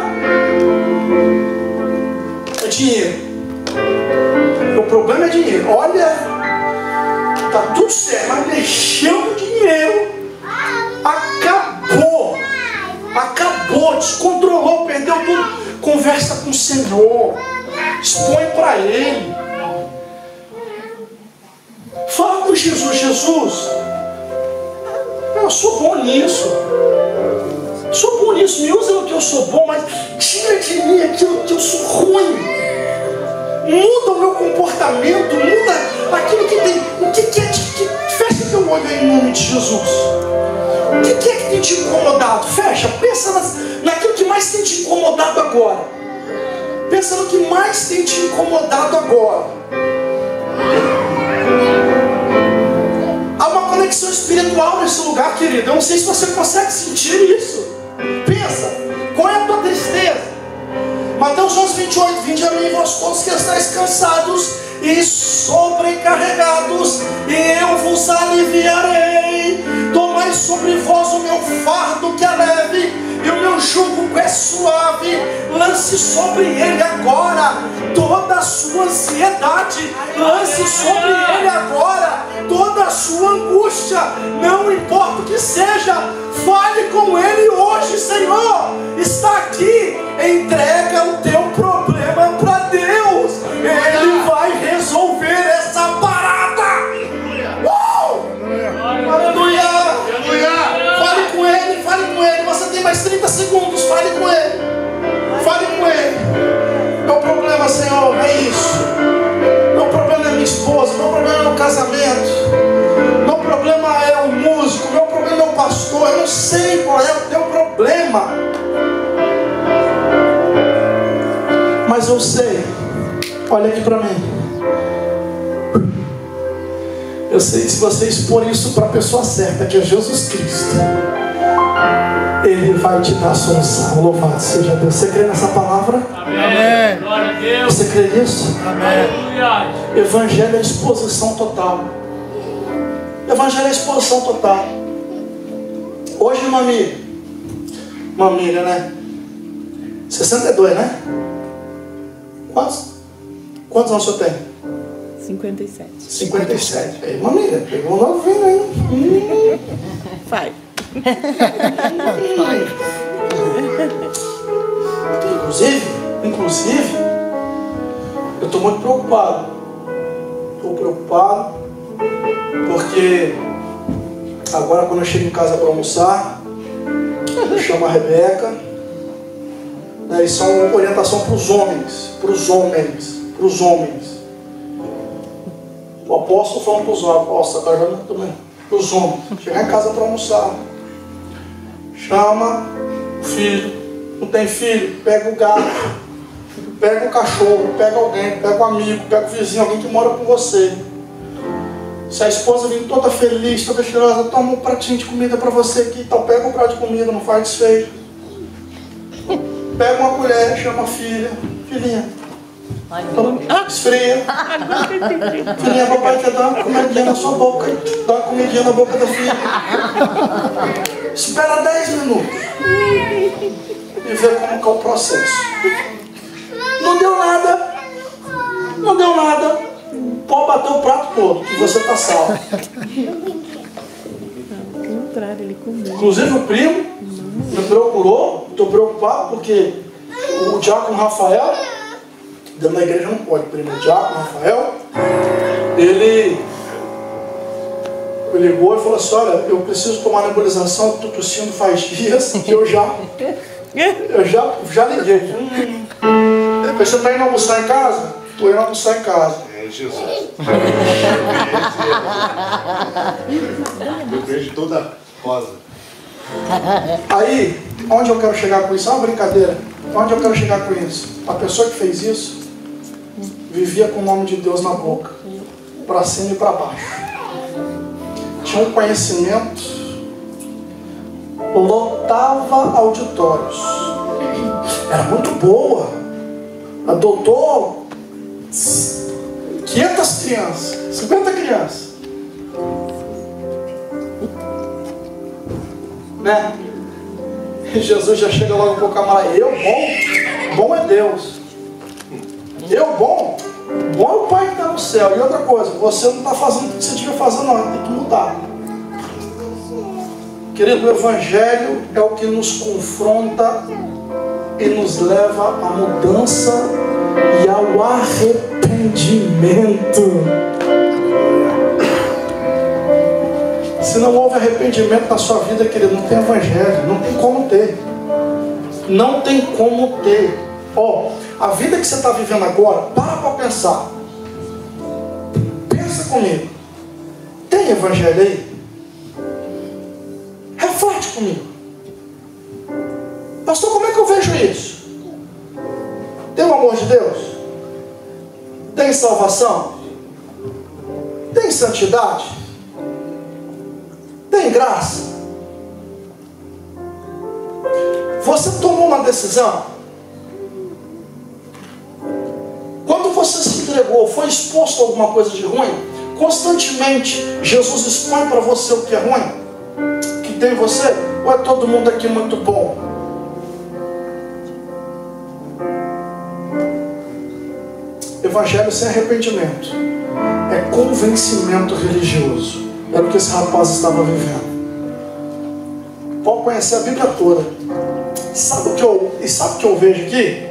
é dinheiro. Meu problema é dinheiro. Olha, tá tudo certo, mas mexeu no dinheiro, acabou, acabou, descontrolou, perdeu tudo. Conversa com o Senhor, expõe para Ele, fala com Jesus: Jesus, eu sou bom nisso, sou bom nisso, me usa no que eu sou bom, mas tira de mim aquilo que eu sou ruim, muda o meu comportamento, muda aquilo que tem. O que, que é que, que, fecha teu olho aí em nome de Jesus. O que, que é que tem te incomodado? Fecha, pensa nas, naquilo que mais tem te incomodado agora. Pensa no que mais tem te incomodado agora. Há uma conexão espiritual nesse lugar, querido. Eu não sei se você consegue sentir isso. Pensa, qual é a tua tristeza? Mateus onze, vinte e oito: vinde a mim, vós todos que estáis cansados e sobrecarregados, e eu vos aliviarei. Tomai sobre vós o meu fardo que é leve, e o meu jugo é suave. lance sobre ele agora toda a sua ansiedade, lance sobre ele agora toda a sua angústia, não importa o que seja, fale com ele hoje. Senhor, está aqui, entrega o teu problema para Deus, ele vai resolver essa parada. Uh! Aleluia! Fale com ele, fale com ele. Você tem mais trinta segundos, fale com ele. Fale com ele. Meu problema, Senhor, é isso. Meu problema é minha esposa, meu problema é o casamento, meu problema é o músico, meu problema é o pastor. Eu não sei qual é o teu problema, mas eu sei. Olha aqui para mim. Eu sei, se você expor isso para a pessoa certa, que é Jesus Cristo, Ele vai te dar solução. Louvado seja Deus. Você crê nessa palavra? Amém. Glória a Deus. Você crê nisso? Amém. Evangelho é exposição total. Evangelho é exposição total. Hoje uma amiga, uma amiga, né? sessenta e dois, né? Quantos? Quantos anos você tem? cinquenta e sete. cinquenta e sete. Ei, uma amiga, pegou um novinho aí. Hum. Vai. Inclusive, inclusive, eu estou muito preocupado. Estou preocupado porque agora quando eu chego em casa para almoçar, eu chamo a Rebeca. Né, isso é uma orientação para os homens, para os homens, para os homens. O apóstolo falando para os homens, apóstolo, agora também, para os homens. Chegar em casa para almoçar, chama o filho. Não tem filho? Pega o gato, pega o cachorro, pega alguém, pega o amigo, pega o vizinho, alguém que mora com você. Se a esposa vem toda feliz, toda cheirosa, toma um pratinho de comida para você aqui, então pega um prato de comida, não faz desfecho. Pega uma colher, chama a filha, filhinha, esfria. Filhinha, papai quer dar uma comidinha na sua boca, dá uma comidinha na boca da filha. Espera dez minutos e vê como que é o processo. Não deu nada, não deu nada, pode bater o prato todo, que você está salvo. Ao contrário, ele comeu. Inclusive o primo me procurou, estou preocupado porque o diácono Rafael, dentro da igreja não pode, primo, o diácono Rafael, ele me ligou e falou assim: olha, eu preciso tomar nebulização, estou tossindo faz dias, que eu já, eu já, já liguei. Hum, você está indo almoçar em casa? Estou indo almoçar em casa. É Jesus. Eu vejo toda rosa. Aí, onde eu quero chegar com isso? É uma brincadeira. Onde eu quero chegar com isso? A pessoa que fez isso vivia com o nome de Deus na boca, para cima e para baixo. Tinha um conhecimento, lotava auditórios. Era muito boa. Adotou quinhentas crianças, cinquenta crianças. Né? E Jesus já chega logo pro camarada: eu bom, bom é Deus. Eu bom, bom é o Pai que está no céu. E outra coisa, você não está fazendo o que você devia fazer, não, tem que mudar. Querido, o Evangelho é o que nos confronta e nos leva à mudança e ao arrependimento. Se não houve arrependimento na sua vida, querido, não tem Evangelho, não tem como ter. Não tem como ter. Ó, oh, a vida que você está vivendo agora, para para pensar. Pensa comigo. Tem Evangelho aí? Reflete comigo. Pastor, como é que eu vejo isso? Tem o amor de Deus? Tem salvação? Tem santidade? Tem graça? Você tomou uma decisão? Quando você se entregou, foi exposto a alguma coisa de ruim? Constantemente Jesus expõe para você o que é ruim? Que tem em você? Ou é todo mundo aqui muito bom? evangelho sem arrependimento é convencimento religioso. Era o que esse rapaz estava vivendo. Pode conhecer a Bíblia toda. Sabe o que eu, e sabe o que eu vejo aqui?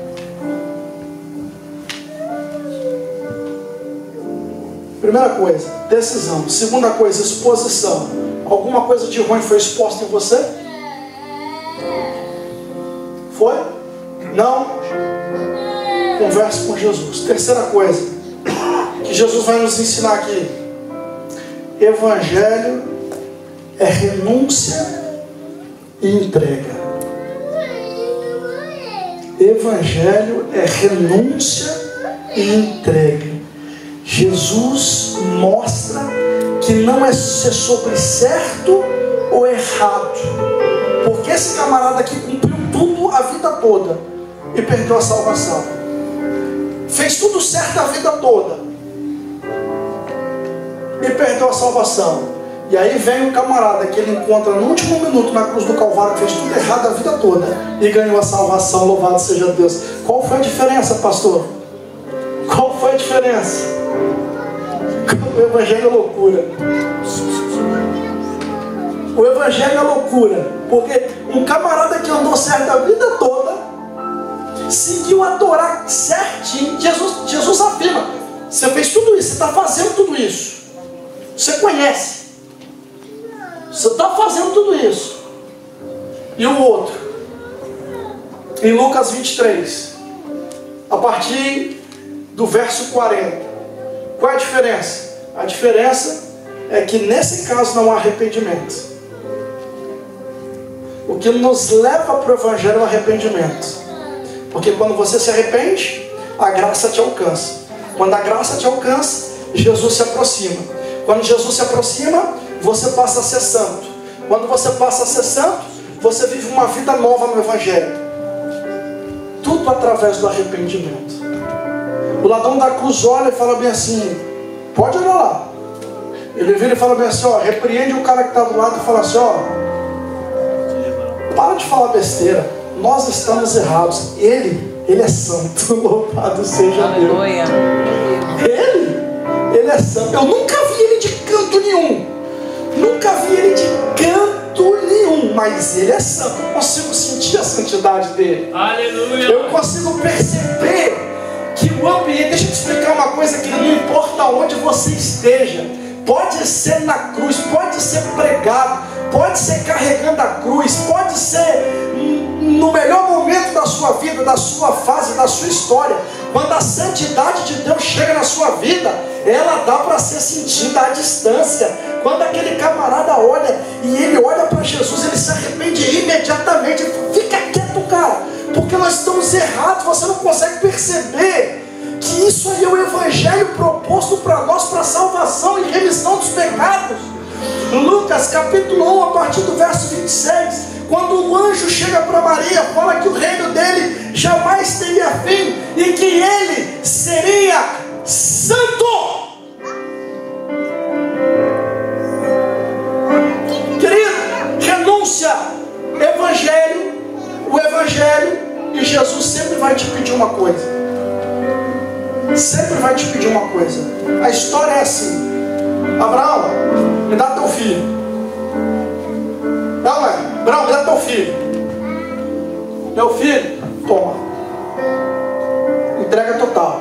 Primeira coisa, decisão. Segunda coisa, exposição. Alguma coisa de ruim foi exposta em você? Foi? Não? Converse com Jesus. Terceira coisa que Jesus vai nos ensinar aqui: evangelho é renúncia e entrega. Evangelho é renúncia e entrega. Jesus mostra que não é ser sobre certo ou errado, porque esse camarada aqui cumpriu tudo a vida toda e perdeu a salvação. Fez tudo certo a vida toda e perdeu a salvação. E aí vem um camarada que ele encontra no último minuto na cruz do Calvário, que fez tudo errado a vida toda e ganhou a salvação. Louvado seja Deus. Qual foi a diferença, pastor? Qual foi a diferença? O evangelho é loucura. O evangelho é loucura, porque um camarada que andou certo a vida toda, seguiu a Torá certinho. Jesus, Jesus afirma: você fez tudo isso, você está fazendo tudo isso, você conhece, você está fazendo tudo isso. E o outro, em Lucas vinte e três, a partir do verso quarenta, qual é a diferença? A diferença é que nesse caso não há arrependimento. O que nos leva para o evangelho é o arrependimento, porque quando você se arrepende, a graça te alcança. Quando a graça te alcança, Jesus se aproxima. Quando Jesus se aproxima, você passa a ser santo. Quando você passa a ser santo, você vive uma vida nova no evangelho. Tudo através do arrependimento. O ladrão da cruz olha e fala bem assim: pode olhar lá. Ele vira e fala bem assim, ó, repreende o cara que está do lado e fala assim, ó, para de falar besteira, nós estamos errados. Ele, ele é santo, louvado seja Deus. Aleluia. Ele, ele é santo. Eu nunca vi ele de canto nenhum, nunca vi ele de canto nenhum, mas ele é santo. Eu consigo sentir a santidade dele. Aleluia. Eu consigo perceber que o ambiente, deixa eu te explicar uma coisa, que não importa onde você esteja, pode ser na cruz, pode ser pregado, pode ser carregando a cruz, pode ser no melhor momento da sua vida, da sua fase, da sua história. Quando a santidade de Deus chega na sua vida, ela dá para ser sentida à distância. Quando aquele camarada olha e ele olha para Jesus, ele se arrepende imediatamente. Fica quieto, cara, porque nós estamos errados. Você não consegue perceber que isso aí é o evangelho proposto para nós, para salvação e remissão dos pecados. Lucas capítulo um, a partir do verso vinte e seis, quando o anjo chega para Maria, fala que o reino dele jamais teria fim e que ele seria santo. Querido, renúncia, evangelho, o evangelho, e Jesus sempre vai te pedir uma coisa. Sempre vai te pedir uma coisa. A história é assim: Abraão, me dá teu filho. Não, é? Abraão, me dá teu filho. Meu filho, toma. Entrega total.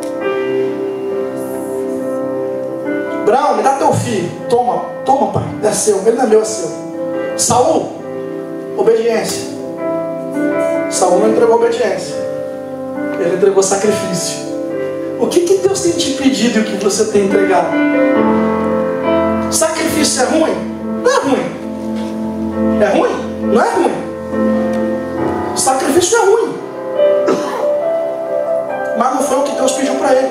Abraão, me dá teu filho. Toma, toma, pai. É seu. Ele não é meu, é seu. Saul, obediência. Saul não entregou obediência, ele entregou sacrifício. O que, que Deus tem te pedido e o que você tem entregado? Sacrifício é ruim? Não é ruim. É ruim? Não é ruim. Sacrifício é ruim, mas não foi o que Deus pediu para ele.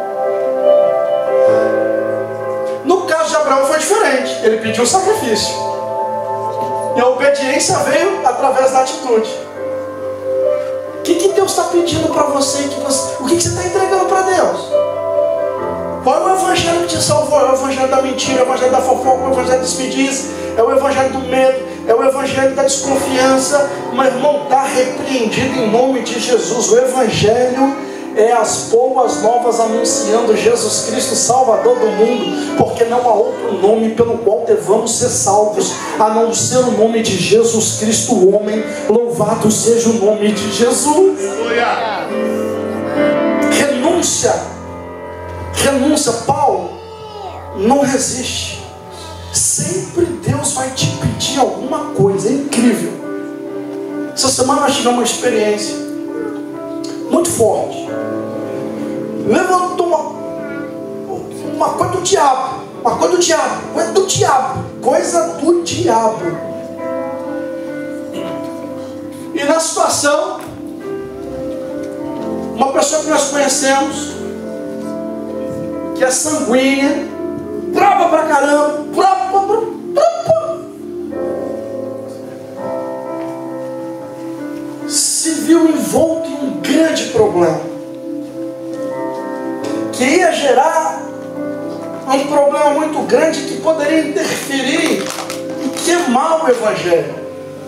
No caso de Abraão foi diferente. Ele pediu o sacrifício e a obediência veio através da atitude. O que, que Deus está pedindo para você, que você? O que, que você está entregando para Deus? Qual é o evangelho que te salvou? É o evangelho da mentira, é o evangelho da fofoca, é o evangelho da despedida, é o evangelho do medo, é o evangelho da desconfiança. Meu irmão, está repreendido em nome de Jesus. O evangelho é as boas novas anunciando Jesus Cristo, Salvador do mundo, porque não há outro nome pelo qual devamos ser salvos, a não ser o nome de Jesus Cristo, o homem. Louvado seja o nome de Jesus. Renúncia, renúncia. Paulo não resiste. Sempre Deus vai te pedir alguma coisa. É incrível. Essa semana nós tivemos uma experiência muito forte. Levantou uma, uma coisa do diabo. Uma coisa do diabo. Coisa do diabo. Coisa do diabo. E na situação, uma pessoa que nós conhecemos, que é sanguínea, brava pra caramba, brava, brava, brava, se viu envolto em um grande problema, que ia gerar um problema muito grande, que poderia interferir e queimar o Evangelho.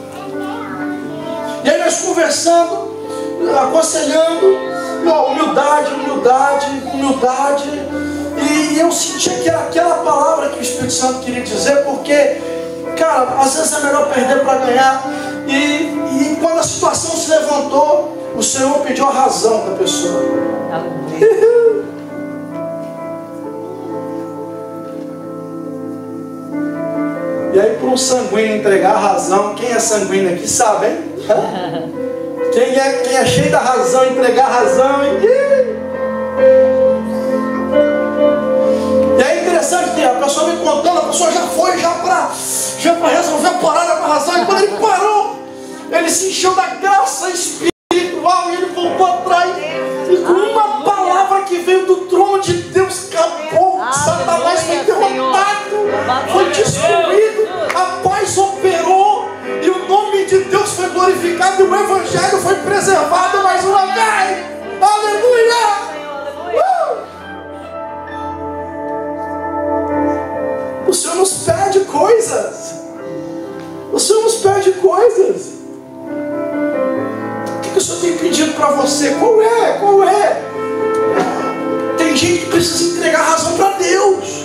E aí nós conversando, aconselhando, ó, humildade, humildade, humildade. E eu senti que era aquela palavra que o Espírito Santo queria dizer, porque, cara, às vezes é melhor perder para ganhar. E, e quando a situação se levantou, o Senhor pediu a razão da pessoa. E aí, para um sanguíneo entregar a razão, quem é sanguíneo aqui sabe, hein? Quem é, quem é cheio da razão, entregar a razão. E... E é interessante que a pessoa me contando, a pessoa já foi já para já para resolver a parada com a razão. E quando ele parou, ele se encheu da graça espiritual e ele voltou atrás. E com uma palavra que veio do trono de Deus, acabou. Satanás foi derrotado, foi destruído, a paz operou e o nome de Deus foi glorificado e o Evangelho foi preservado mais uma vez. Aleluia! O Senhor nos pede coisas. O Senhor nos pede coisas. O que, que o Senhor tem pedido para você? Qual é? Qual é? Tem gente que precisa entregar a razão para Deus.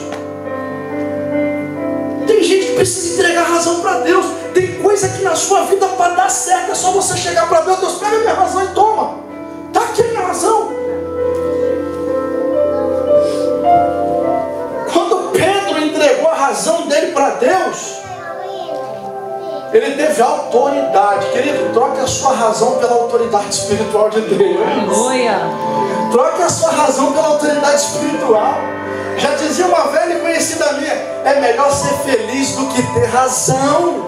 Tem gente que precisa entregar a razão para Deus. Tem coisa que na sua vida para dar certo é só você chegar para Deus. Deus, pega a minha razão e toma. Está aqui a minha razão. Entregou a razão dele para Deus, ele teve autoridade. Querido, troque a sua razão pela autoridade espiritual de Deus. Aleluia. Troque a sua razão pela autoridade espiritual. Já dizia uma velha e conhecida minha: é melhor ser feliz do que ter razão.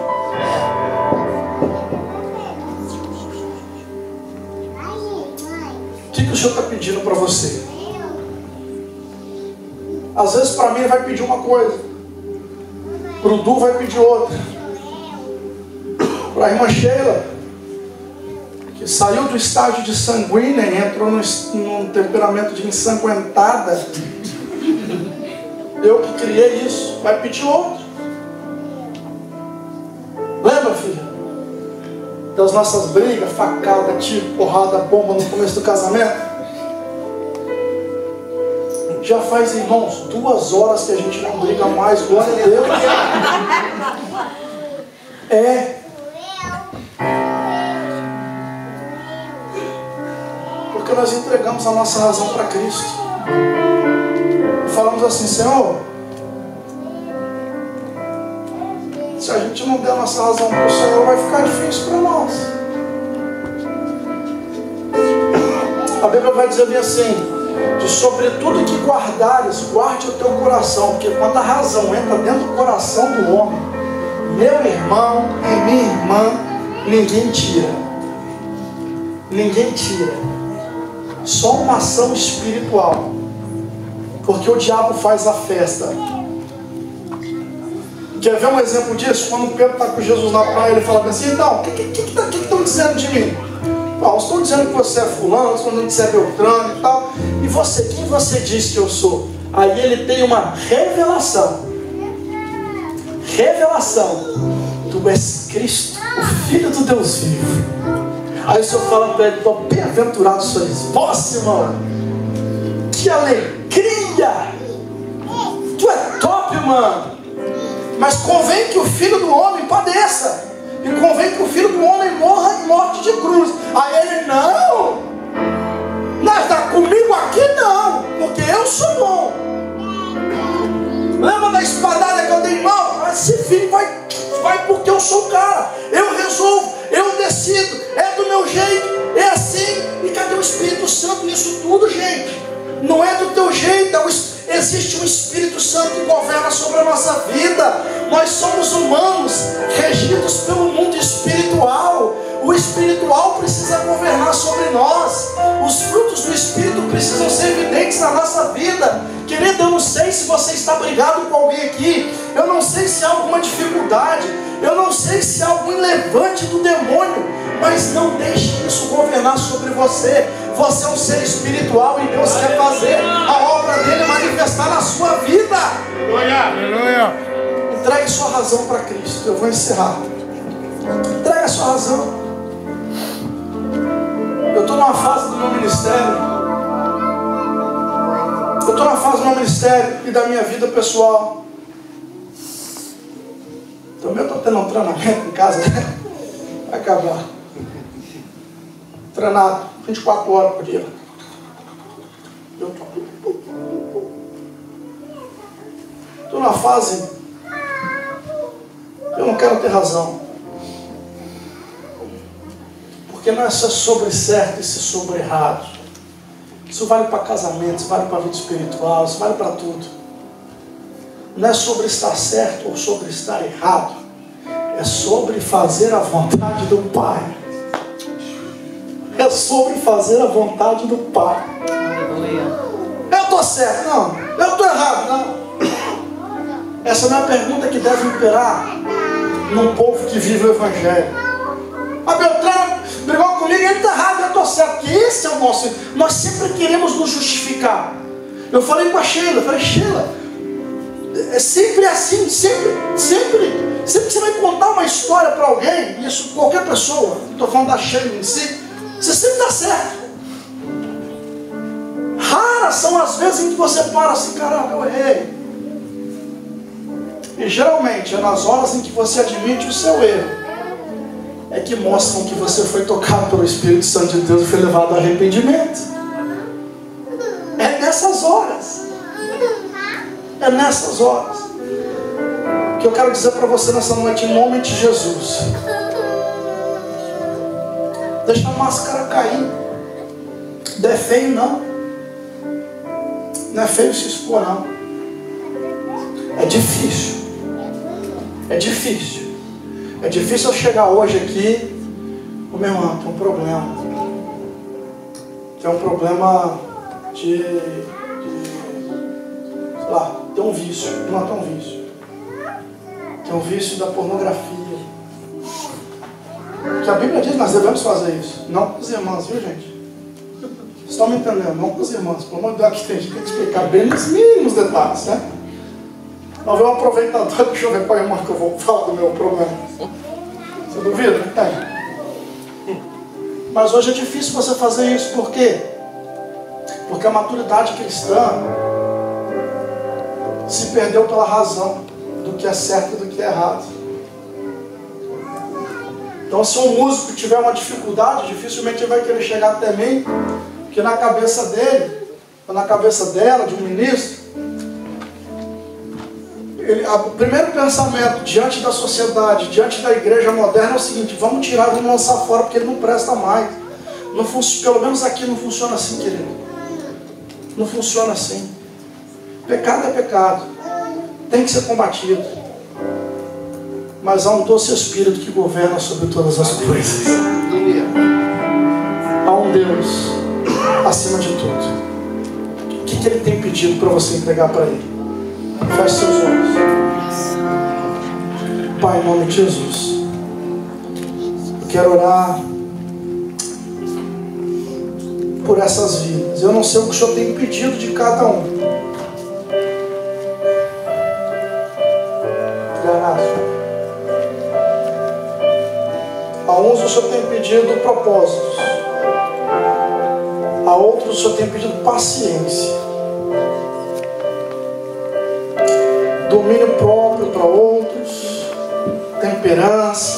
O que, que o Senhor está pedindo para você? Às vezes para mim ele vai pedir uma coisa, para o Du vai pedir outra, para a irmã Sheila, que saiu do estágio de sanguínea e entrou no, num temperamento de ensanguentada, eu que criei isso, vai pedir outro. Lembra, filha, das nossas brigas, facada, tiro, porrada, bomba no começo do casamento? Já faz, irmãos, duas horas que a gente não briga mais, glória a Deus. É. Porque nós entregamos a nossa razão para Cristo. E falamos assim: Senhor, se a gente não der a nossa razão para o Senhor, vai ficar difícil para nós. A Bíblia vai dizer bem assim: de sobretudo que guardares, guarde o teu coração, porque quando a razão entra dentro do coração do homem, meu irmão e minha irmã, ninguém tira. Ninguém tira. Só uma ação espiritual. Porque o diabo faz a festa. Quer ver um exemplo disso? Quando Pedro está com Jesus na praia, ele fala assim: então, o que estão que, que, que dizendo de mim? Bom, estão dizendo que você é fulano, estão dizendo que você é Beltrano e tal. E você, quem você diz que eu sou? Aí ele tem uma revelação. Revelação. Tu és Cristo, o Filho do Deus vivo. Aí o Senhor fala para ele: bem-aventurado sois vós, irmão. Que alegria! Tu é top, mano. Mas convém que o Filho do Homem padeça. E convém que o Filho do Homem morra em morte de cruz. Aí ele: não, mas está comigo aqui não, porque eu sou bom. Lembra da espadada que eu dei mal? Esse filho vai, vai porque eu sou o cara. Eu resolvo, eu decido, é do meu jeito, é assim. E cadê o Espírito Santo nisso tudo, gente? Não é do teu jeito, é o, existe um Espírito Santo que governa sobre a nossa vida. Nós somos humanos, regidos pelo mundo espiritual. O espiritual precisa governar sobre nós. Os frutos do Espírito precisam ser evidentes na nossa vida. Querido, eu não sei se você está brigado com alguém aqui. Eu não sei se há alguma dificuldade. Eu não sei se há algum levante do demônio. Mas não deixe isso governar sobre você. Você é um ser espiritual e Deus quer fazer a obra dele manifestar na sua vida. Aleluia. Entregue sua razão para Cristo. Eu vou encerrar. Entregue a sua razão. Eu estou numa fase do meu ministério. Eu estou numa fase do meu ministério e da minha vida pessoal. Também eu estou tendo um treinamento em casa. Vai acabar. Treinado vinte e quatro horas por dia. Eu estou numa fase. Eu não quero ter razão. Porque não é só sobre certo e sobre errado. Isso vale para casamento, isso vale para a vida espiritual, isso vale para tudo. Não é sobre estar certo ou sobre estar errado. É sobre fazer a vontade do Pai. É sobre fazer a vontade do Pai. Eu estou certo, não. Eu estou errado, não. Essa não é a pergunta que deve imperar num povo que vive o Evangelho. A Beltrana brigou comigo e ele está errado, eu estou certo. Que esse é o nosso. Nós sempre queremos nos justificar. Eu falei com a Sheila, eu falei: Sheila, é sempre assim, sempre, sempre. Sempre que você vai contar uma história para alguém, isso qualquer pessoa, não estou falando da Sheila em si, você sempre está certo. Raras são as vezes em que você para assim: caraca, eu errei. E geralmente é nas horas em que você admite o seu erro é que mostram que você foi tocado pelo Espírito Santo de Deus e foi levado ao arrependimento. É nessas horas. É nessas horas que eu quero dizer para você nessa noite, em nome de Jesus: deixa a máscara cair. Não é feio não. Não é feio se expor não. É difícil. É difícil. É difícil eu chegar hoje aqui: ô meu irmão, tem um problema. Tem um problema de, de sei lá, tem um vício. Não, tem um vício. Tem um vício da pornografia. Que a Bíblia diz que nós devemos fazer isso. Não com os irmãos, viu, gente? Vocês estão me entendendo? Não com os irmãos. Pelo amor de Deus, tem que explicar bem nos mínimos detalhes, né? Não vê um aproveitador, deixa eu ver qual é irmão que eu vou falar do meu problema. Você duvida? Tem. Mas hoje é difícil você fazer isso. Por quê? Porque a maturidade cristã se perdeu pela razão do que é certo e do que é errado. Então, se um músico tiver uma dificuldade, dificilmente ele vai querer chegar até mim, porque na cabeça dele, ou na cabeça dela, de um ministro, Ele, o primeiro pensamento diante da sociedade, diante da igreja moderna é o seguinte: vamos tirar, vamos lançar fora, porque ele não presta mais. Não fun- pelo menos aqui não funciona assim, querido. Não funciona assim. Pecado é pecado, tem que ser combatido. Mas há um doce Espírito que governa sobre todas as coisas. Há um Deus acima de tudo. O que, que Ele tem pedido para você entregar para Ele? Feche seus olhos. Pai, em nome de Jesus, eu quero orar por essas vidas. Eu não sei o que o Senhor tem pedido de cada um. A uns o Senhor tem pedido propósitos. A outros o Senhor tem pedido paciência. Domínio próprio para outros. Temperança.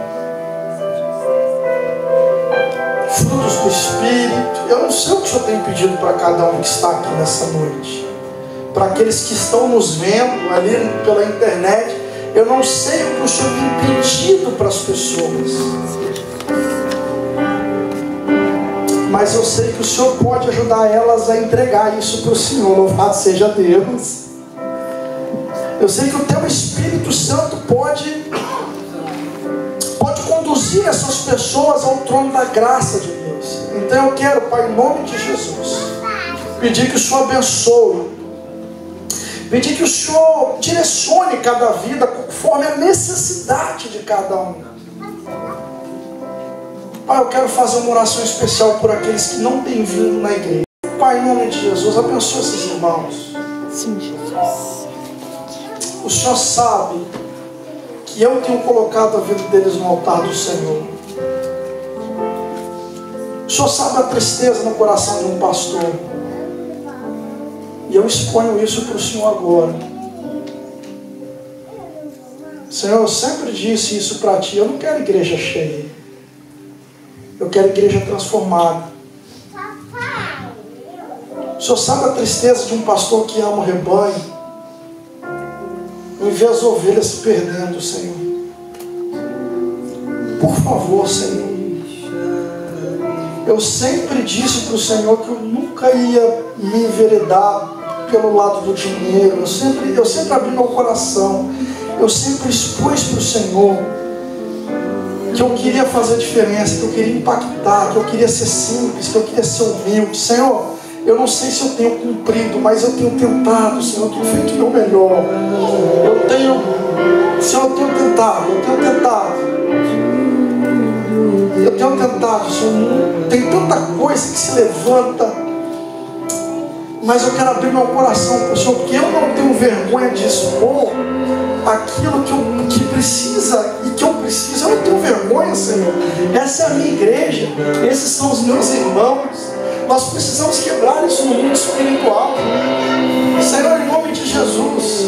Frutos do Espírito. Eu não sei o que o Senhor tem pedido para cada um que está aqui nessa noite. Para aqueles que estão nos vendo ali pela internet, eu não sei o que o Senhor tem pedido para as pessoas. Mas eu sei que o Senhor pode ajudar elas a entregar isso para o Senhor. Louvado seja Deus. Eu sei que o Teu Espírito Santo pode, pode conduzir essas pessoas ao trono da graça de Deus. Então eu quero, Pai, em nome de Jesus, pedir que o Senhor abençoe. Pedir que o Senhor direcione cada vida conforme a necessidade de cada um. Pai, eu quero fazer uma oração especial por aqueles que não têm vindo na igreja. Pai, em nome de Jesus, abençoe esses irmãos. Sim, Jesus. O Senhor sabe que eu tenho colocado a vida deles no altar do Senhor. O Senhor sabe a tristeza no coração de um pastor. E eu exponho isso para o Senhor agora. Senhor, eu sempre disse isso para Ti. Eu não quero igreja cheia. Eu quero igreja transformada. O Senhor sabe a tristeza de um pastor que ama o rebanho. E vê as ovelhas se perdendo, Senhor. Por favor, Senhor. Eu sempre disse para o Senhor que eu nunca ia me enveredar pelo lado do dinheiro. Eu sempre, eu sempre abri meu coração. Eu sempre expus para o Senhor que eu queria fazer diferença, que eu queria impactar, que eu queria ser simples, que eu queria ser humilde. Senhor, eu não sei se eu tenho cumprido, mas eu tenho tentado, Senhor, eu tenho feito o meu melhor. Eu tenho, Senhor, eu tenho tentado, eu tenho tentado. Eu tenho tentado, Senhor. Tem tanta coisa que se levanta. Mas eu quero abrir meu coração para o Senhor, porque eu não tenho vergonha de expor aquilo que, eu, que precisa e que eu preciso. Eu não tenho vergonha, Senhor. Essa é a minha igreja, esses são os meus irmãos. Nós precisamos quebrar isso no mundo espiritual. Senhor, em nome de Jesus,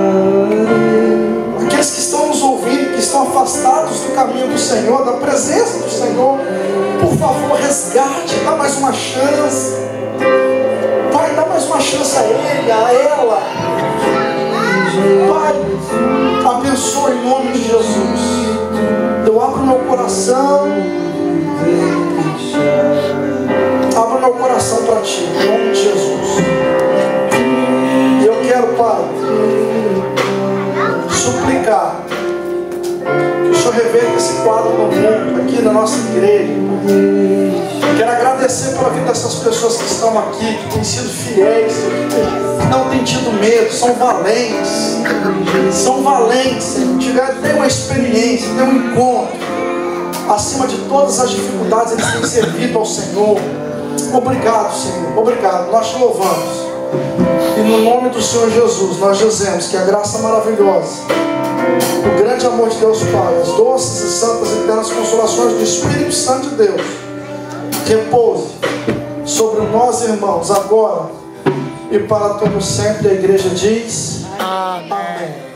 aqueles que estão nos ouvindo, que estão afastados do caminho do Senhor, da presença do Senhor, por favor, resgate, dá mais uma chance. Pai, dá mais uma chance a ele, a ela. Pai, abençoe em nome de Jesus. Eu abro meu coração. Abro meu coração para Ti, em nome de Jesus. E eu quero, Pai, suplicar que o Senhor reverta esse quadro no mundo, aqui na nossa igreja. Quero agradecer pela vida dessas pessoas que estão aqui, que têm sido fiéis, que não têm tido medo, são valentes. São valentes, tiveram, têm uma experiência, têm um encontro. Acima de todas as dificuldades, eles têm servido ao Senhor. Obrigado, Senhor, obrigado. Nós Te louvamos. E no nome do Senhor Jesus, nós dizemos que a graça maravilhosa, o grande amor de Deus Pai, as doces e santas e eternas consolações do Espírito Santo de Deus, repouse sobre nós, irmãos, agora e para todo sempre. A igreja diz: Amém.